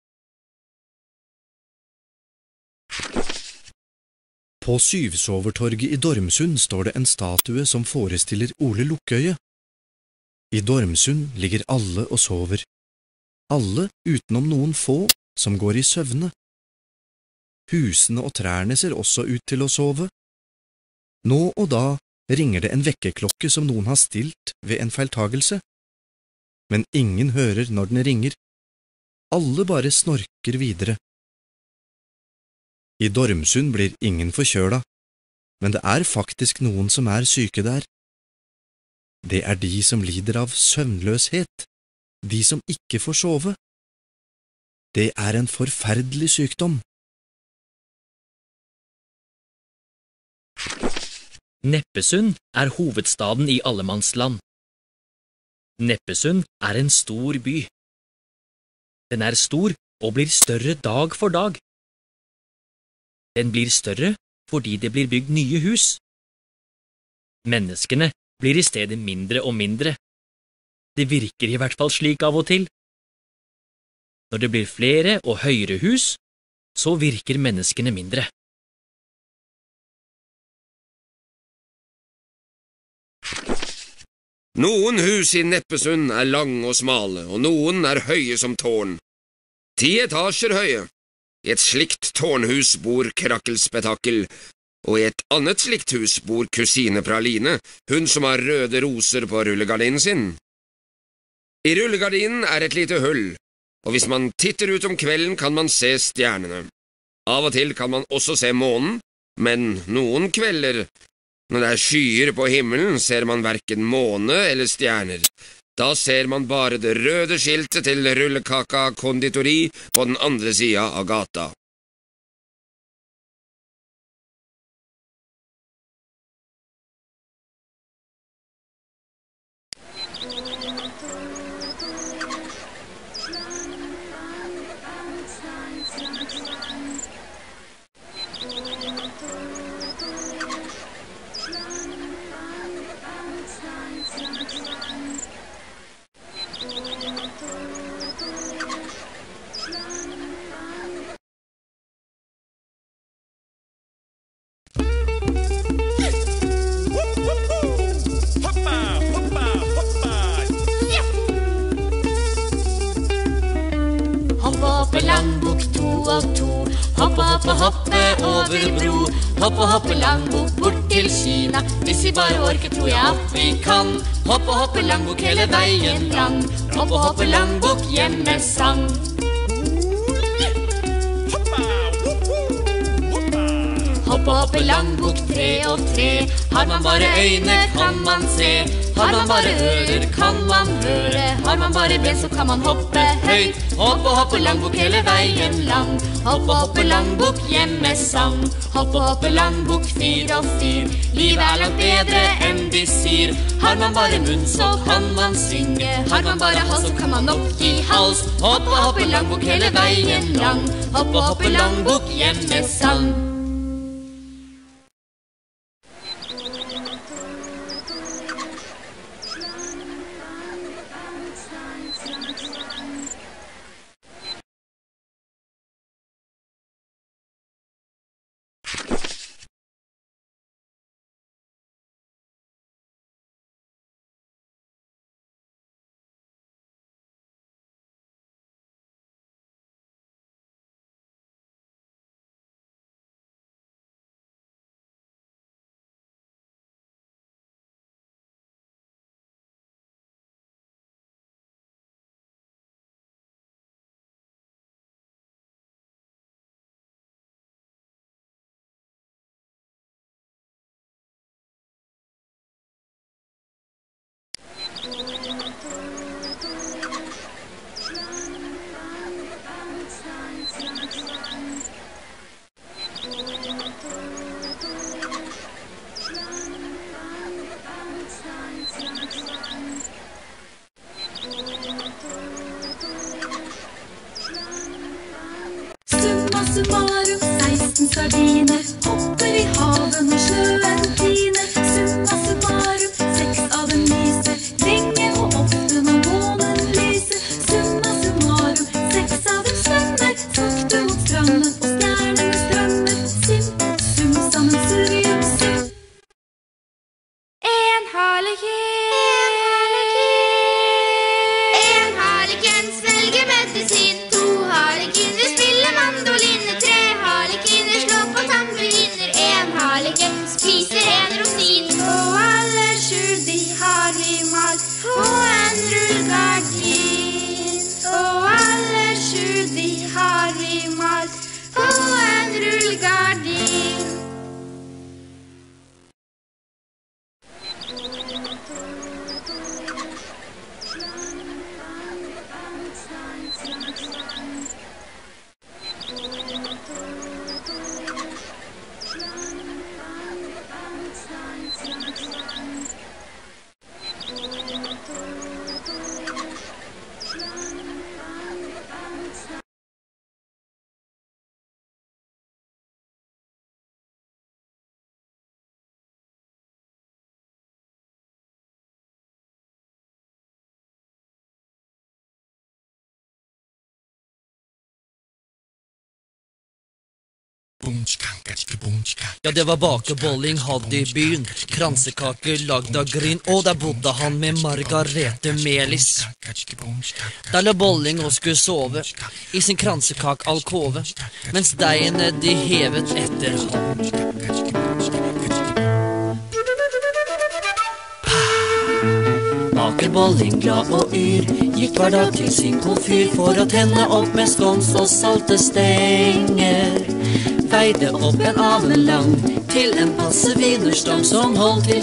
På Syvsovertorget i Dormsund står det en statue som forestiller Ole Lukkøye. I Dormsund ligger alle og sover. Alle utenom noen få som går i søvne. Husene og trærne ser også ut til å sove. Nå og da ringer det en vekkerklokke som noen har stilt ved en feiltagelse. Men ingen hører når den ringer. Alle bare snorker videre. I Dormsund blir ingen forkjøla, men det er faktisk noen som er syke der. Det er de som lider av søvnløshet, de som ikke får sove. Det er en forferdelig sykdom. Neppesund er hovedstaden i allemannsland. Neppesund er en stor by. Den er stor og blir større dag for dag. Den blir større fordi det blir bygd nye hus. Menneskene blir i stedet mindre og mindre. Det virker i hvert fall slik av og til. Når det blir flere og høyere hus, så virker menneskene mindre. Noen hus i Neppesund er lange og smale, og noen er høye som tårn. 10 etasjer høye. I et slikt tårnhus bor Krakkelspetakkel, og i et annet slikt hus bor kusine Praline, hun som har røde roser på rullegardinen sin. I rullegardinen er et lite hull, og hvis man titter ut om kvelden kan man se stjernene. Av og til kan man også se månen, men noen kvelder, når det er skyer på himmelen, ser man hverken måne eller stjerner. Da ser man bare det røde skiltet til Rullekaka konditori på den andre sida av gata. Hoppe langbukk 2 og 2. Hoppe, hoppe, hoppe over bro. Hoppe, hoppe langbukk bort til Kina. Hvis vi bare orker, tror jeg at vi kan. Hoppe, hoppe langbukk hele veien lang. Hoppe, hoppe langbukk hjemmesang. Hoppe, hoppe langbukk 3 og 3. Har man bare øyne, kan man se. Har man bare ører, kan man høre. Har man bare ben, så kan man hoppe høyt. Hoppe, hoppe langbukk hele veien lang. Hoppe, hoppe langbukk hjemmesang. Hoppe, hoppe langbukk 4 og 4. Livet er langt bedre enn de sier. Har man bare munn, så kan man synge. Har man bare hals, så kan man nok gi hals. Hoppe, hoppe langbukk hele veien lang. Hoppe, hoppe langbukk hjemmesang. Ja, det var bakebolling hadde i byen, kransekaker lagd av gryn, og der bodde han med Margarete Melis. Der lå bolling og skulle sove i sin kransekak-alkove, mens deigene de hevet etter ham. Bakerbolling glad og yr gikk hver dag til sin komfyr for å tenne opp med skons og salte stenger. Veide opp en annen lang til en passe vinerstang som holdt til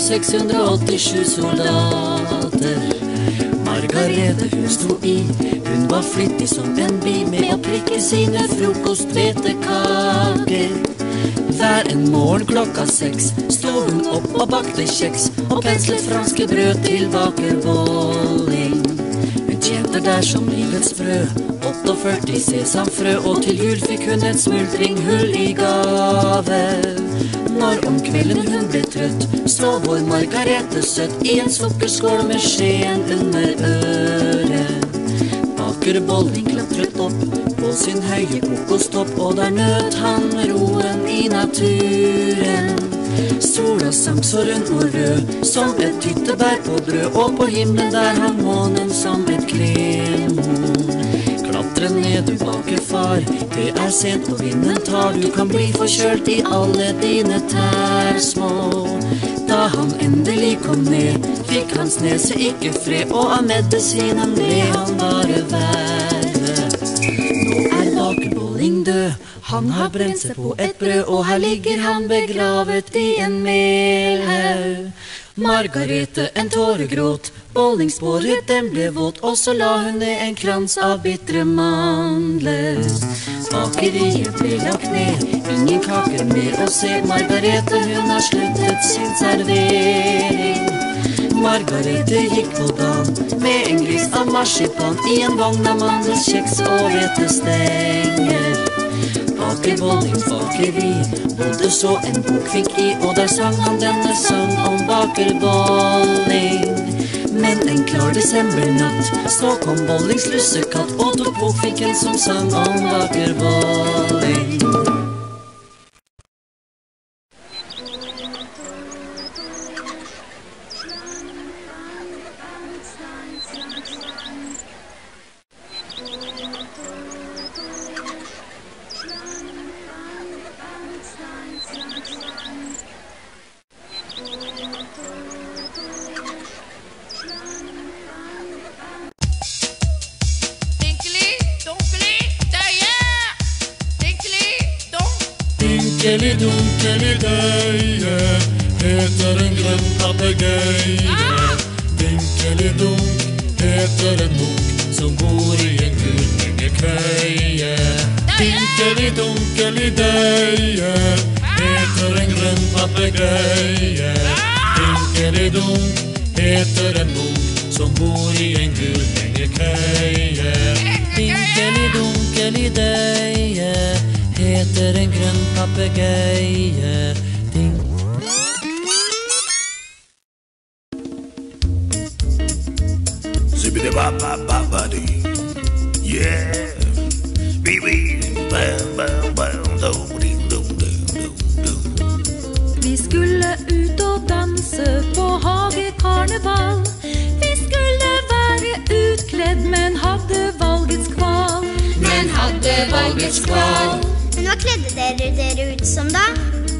687 soldater. Margarete hun sto i, hun var flittig som en bi med å prikke sine frokosthvetekaker. Hver en morgen klokka 6 sto hun opp og bakte kjeks og penslet franske brød til bakerbolling. Hun tjente der som livets brød, 48 sesamfrø, og til jul fikk hun et smultringhull i gave. Når om kvelden hun ble trøtt, så vår Margarete søtt i en sukkerskål med skjeen under øret. Bakerbolling klatret opp på sin høye kokostopp, og der nøt han roen i naturen. Sola sang så rund og rød som et tyttebær på brød, og på himmelen der hang månen som et kremhorn. Klatre ned du bakerfar, det er sent og vinden tar, du kan bli forkjølt i alle dine tær små. Da han endelig kom ned, fikk hans nese ikke fred, og av medisinen ble han bare verre. Nå er bakerbolling død, han har brent seg på et brød, og her ligger han begravet i en melhaug. Margarete en tåre gråt, bollingsbåret den ble våt, og så la hun ned en krans av bittre mandler. Bakeriet ble lagt ned, ingen kaker mer å se, Margarete hun har sluttet sin servering. Margarete gikk på dagen med en gris av marsipan i en vogn av mandelskjeks og hvetestenger. Bakerbollings bakeri bodde så en bokfink i, og der sang han denne sang om bakerbolling. Men en klar desembernatt så kom Bollings lussekatt og tok bokfinken som sang om bakerbolling. Dinkelidunkelidøye heter en grønn papegøye. Dinkelidunk heter en bukk som bor i en gul hengekøye. Dinkelidunkelidøye heter en grønn papegøye. Dinkelidunk heter en bukk som bor i en gul hengekøye. Dinkelidunkelidøye heter en grønn papegøye. Zibbidi-bop-bop-bop-buddy. Yeah. Vi skulle ut og danse på hagekarneval. Vi skulle være utkledd, men hadde valgets kval. Men hadde valgets kval. Men hva kledde dere ut som da?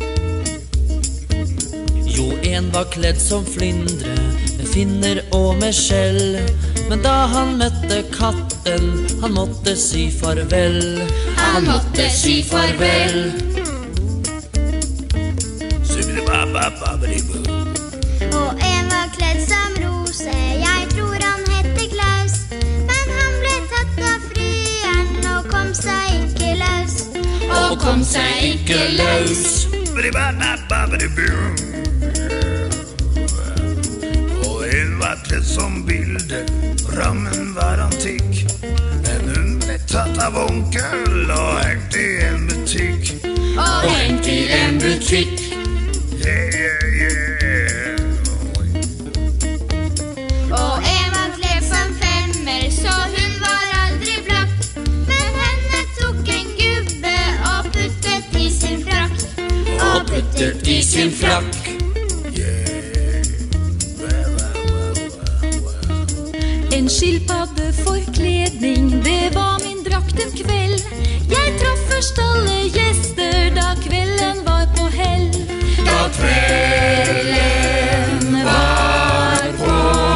Jo, en var kledd som flyndre, med finner og med skjell. Men da han møtte katten, han måtte si farvel. Han måtte si farvel. Og en var kledd som rose, jeg tror han hette Klaus. Men han ble tatt av frieren og kom seg ikke løs. Og kom seg ikke løs. Og en var kledd som bilde, rammen var antikk. Men hun ble tatt av onkel og hengt i en butikk. Og hengt i en butikk. Og en var kledd som femmer, så hun var aldri blakk. Men henne tok en gubbe og puttet i sin frakk. sin frakk. En skilpaddeforkledning, det var min drakt en kveld. Jeg traff først alle gjester da kvelden var på hell. Da kvelden var på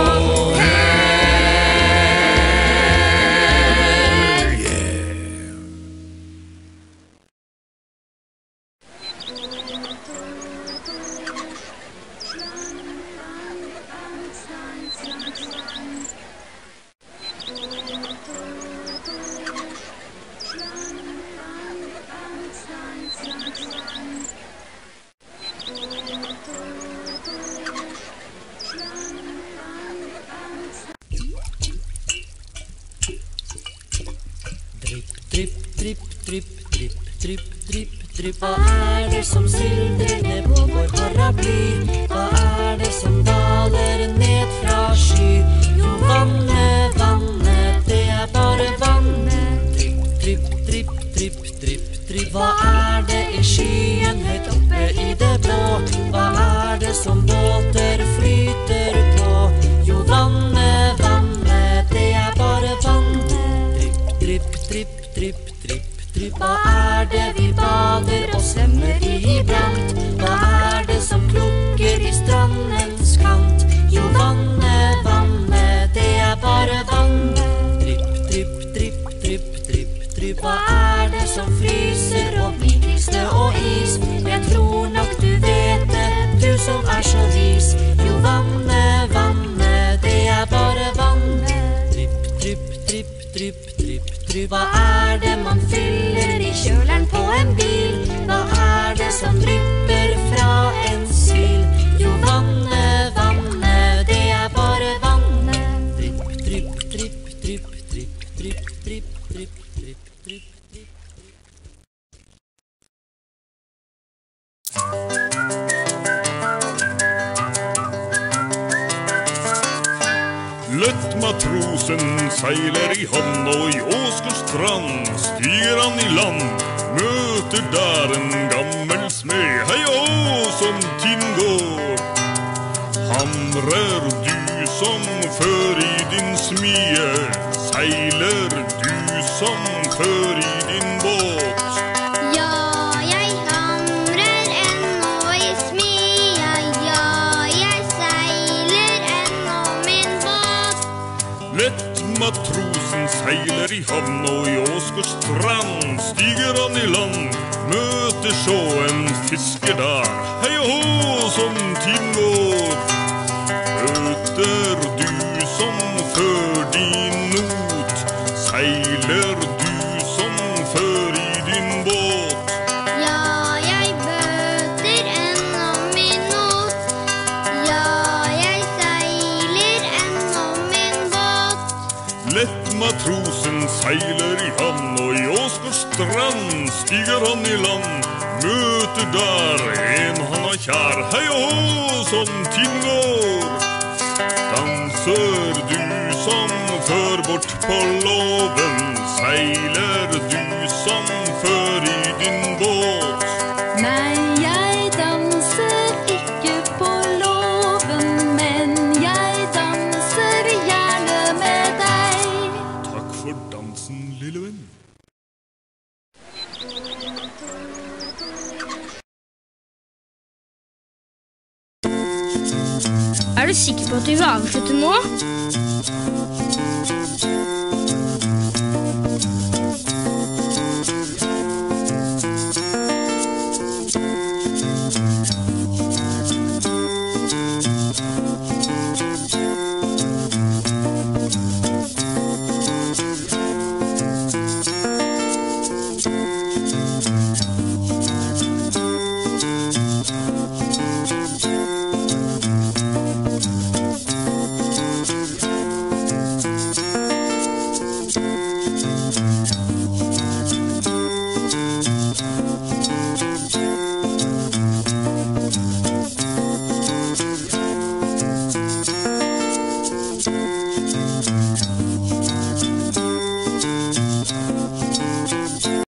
Hva det som sildrer ned på vår paraply? Hva det som daler ned fra sky? Jo, vannet, vannet, det bare vannet. Drypp, drypp, drypp, drypp, drypp. Hva det i skyen høyt oppe i det blå? Hva det som båter flyter på? Jo, vannet, vannet, det bare vannet. Drypp, drypp, drypp, drypp, drypp. Hva det vi bader og svømmer i iblant? Hva det som klukker i strandens kant? Jo, vannet, vannet, det bare vannet. Drypp, drypp, drypp, drypp, drypp, drypp. Hva det som fryser og blir snø og is? Jeg tror nok du vet det, du som så vis. Jo, vannet, vannet, det bare vannet. Drypp, drypp, drypp, drypp, drypp, drypp. Hva det man fyller i kjøleren på en bil? Hva det som drypper fra en sil? Jo, vannet, vannet, det bare vannet. Drypp, drypp, drypp, drypp, drypp, drypp, drypp, drypp, drypp, drypp. Lett matrosen seiler i havn, og i Åsgårdstrand stiger han i land. Møter der en gammel smed, hei og som tiden går. Hamrer du som før i din smie, seiler du som før i din båt. Ja, jeg hamrer ennå i smia, ja, jeg seiler ennå min båt. Lett matrosen seiler i havn, og i Åsgårdstrand stiger han i land. Møter så en fisker der, hei og hå som tiden går. Møter du som før din not, seiler du som før i din båt. Ja, jeg bøter ennå min not, ja, jeg seiler ennå min båt. Lett matrosen seiler i havn, og i Åsgårdstrand stiger han i land. Møter der en han har kjær, hei og hå som tiden går. Danser du som før bort på låven, seiler du som før i din båt. Nei, jeg danser ikke på låven, men jeg danser gjerne med deg. Takk for dansen, lille venn. Er du sikker på at du vil avslutte nå?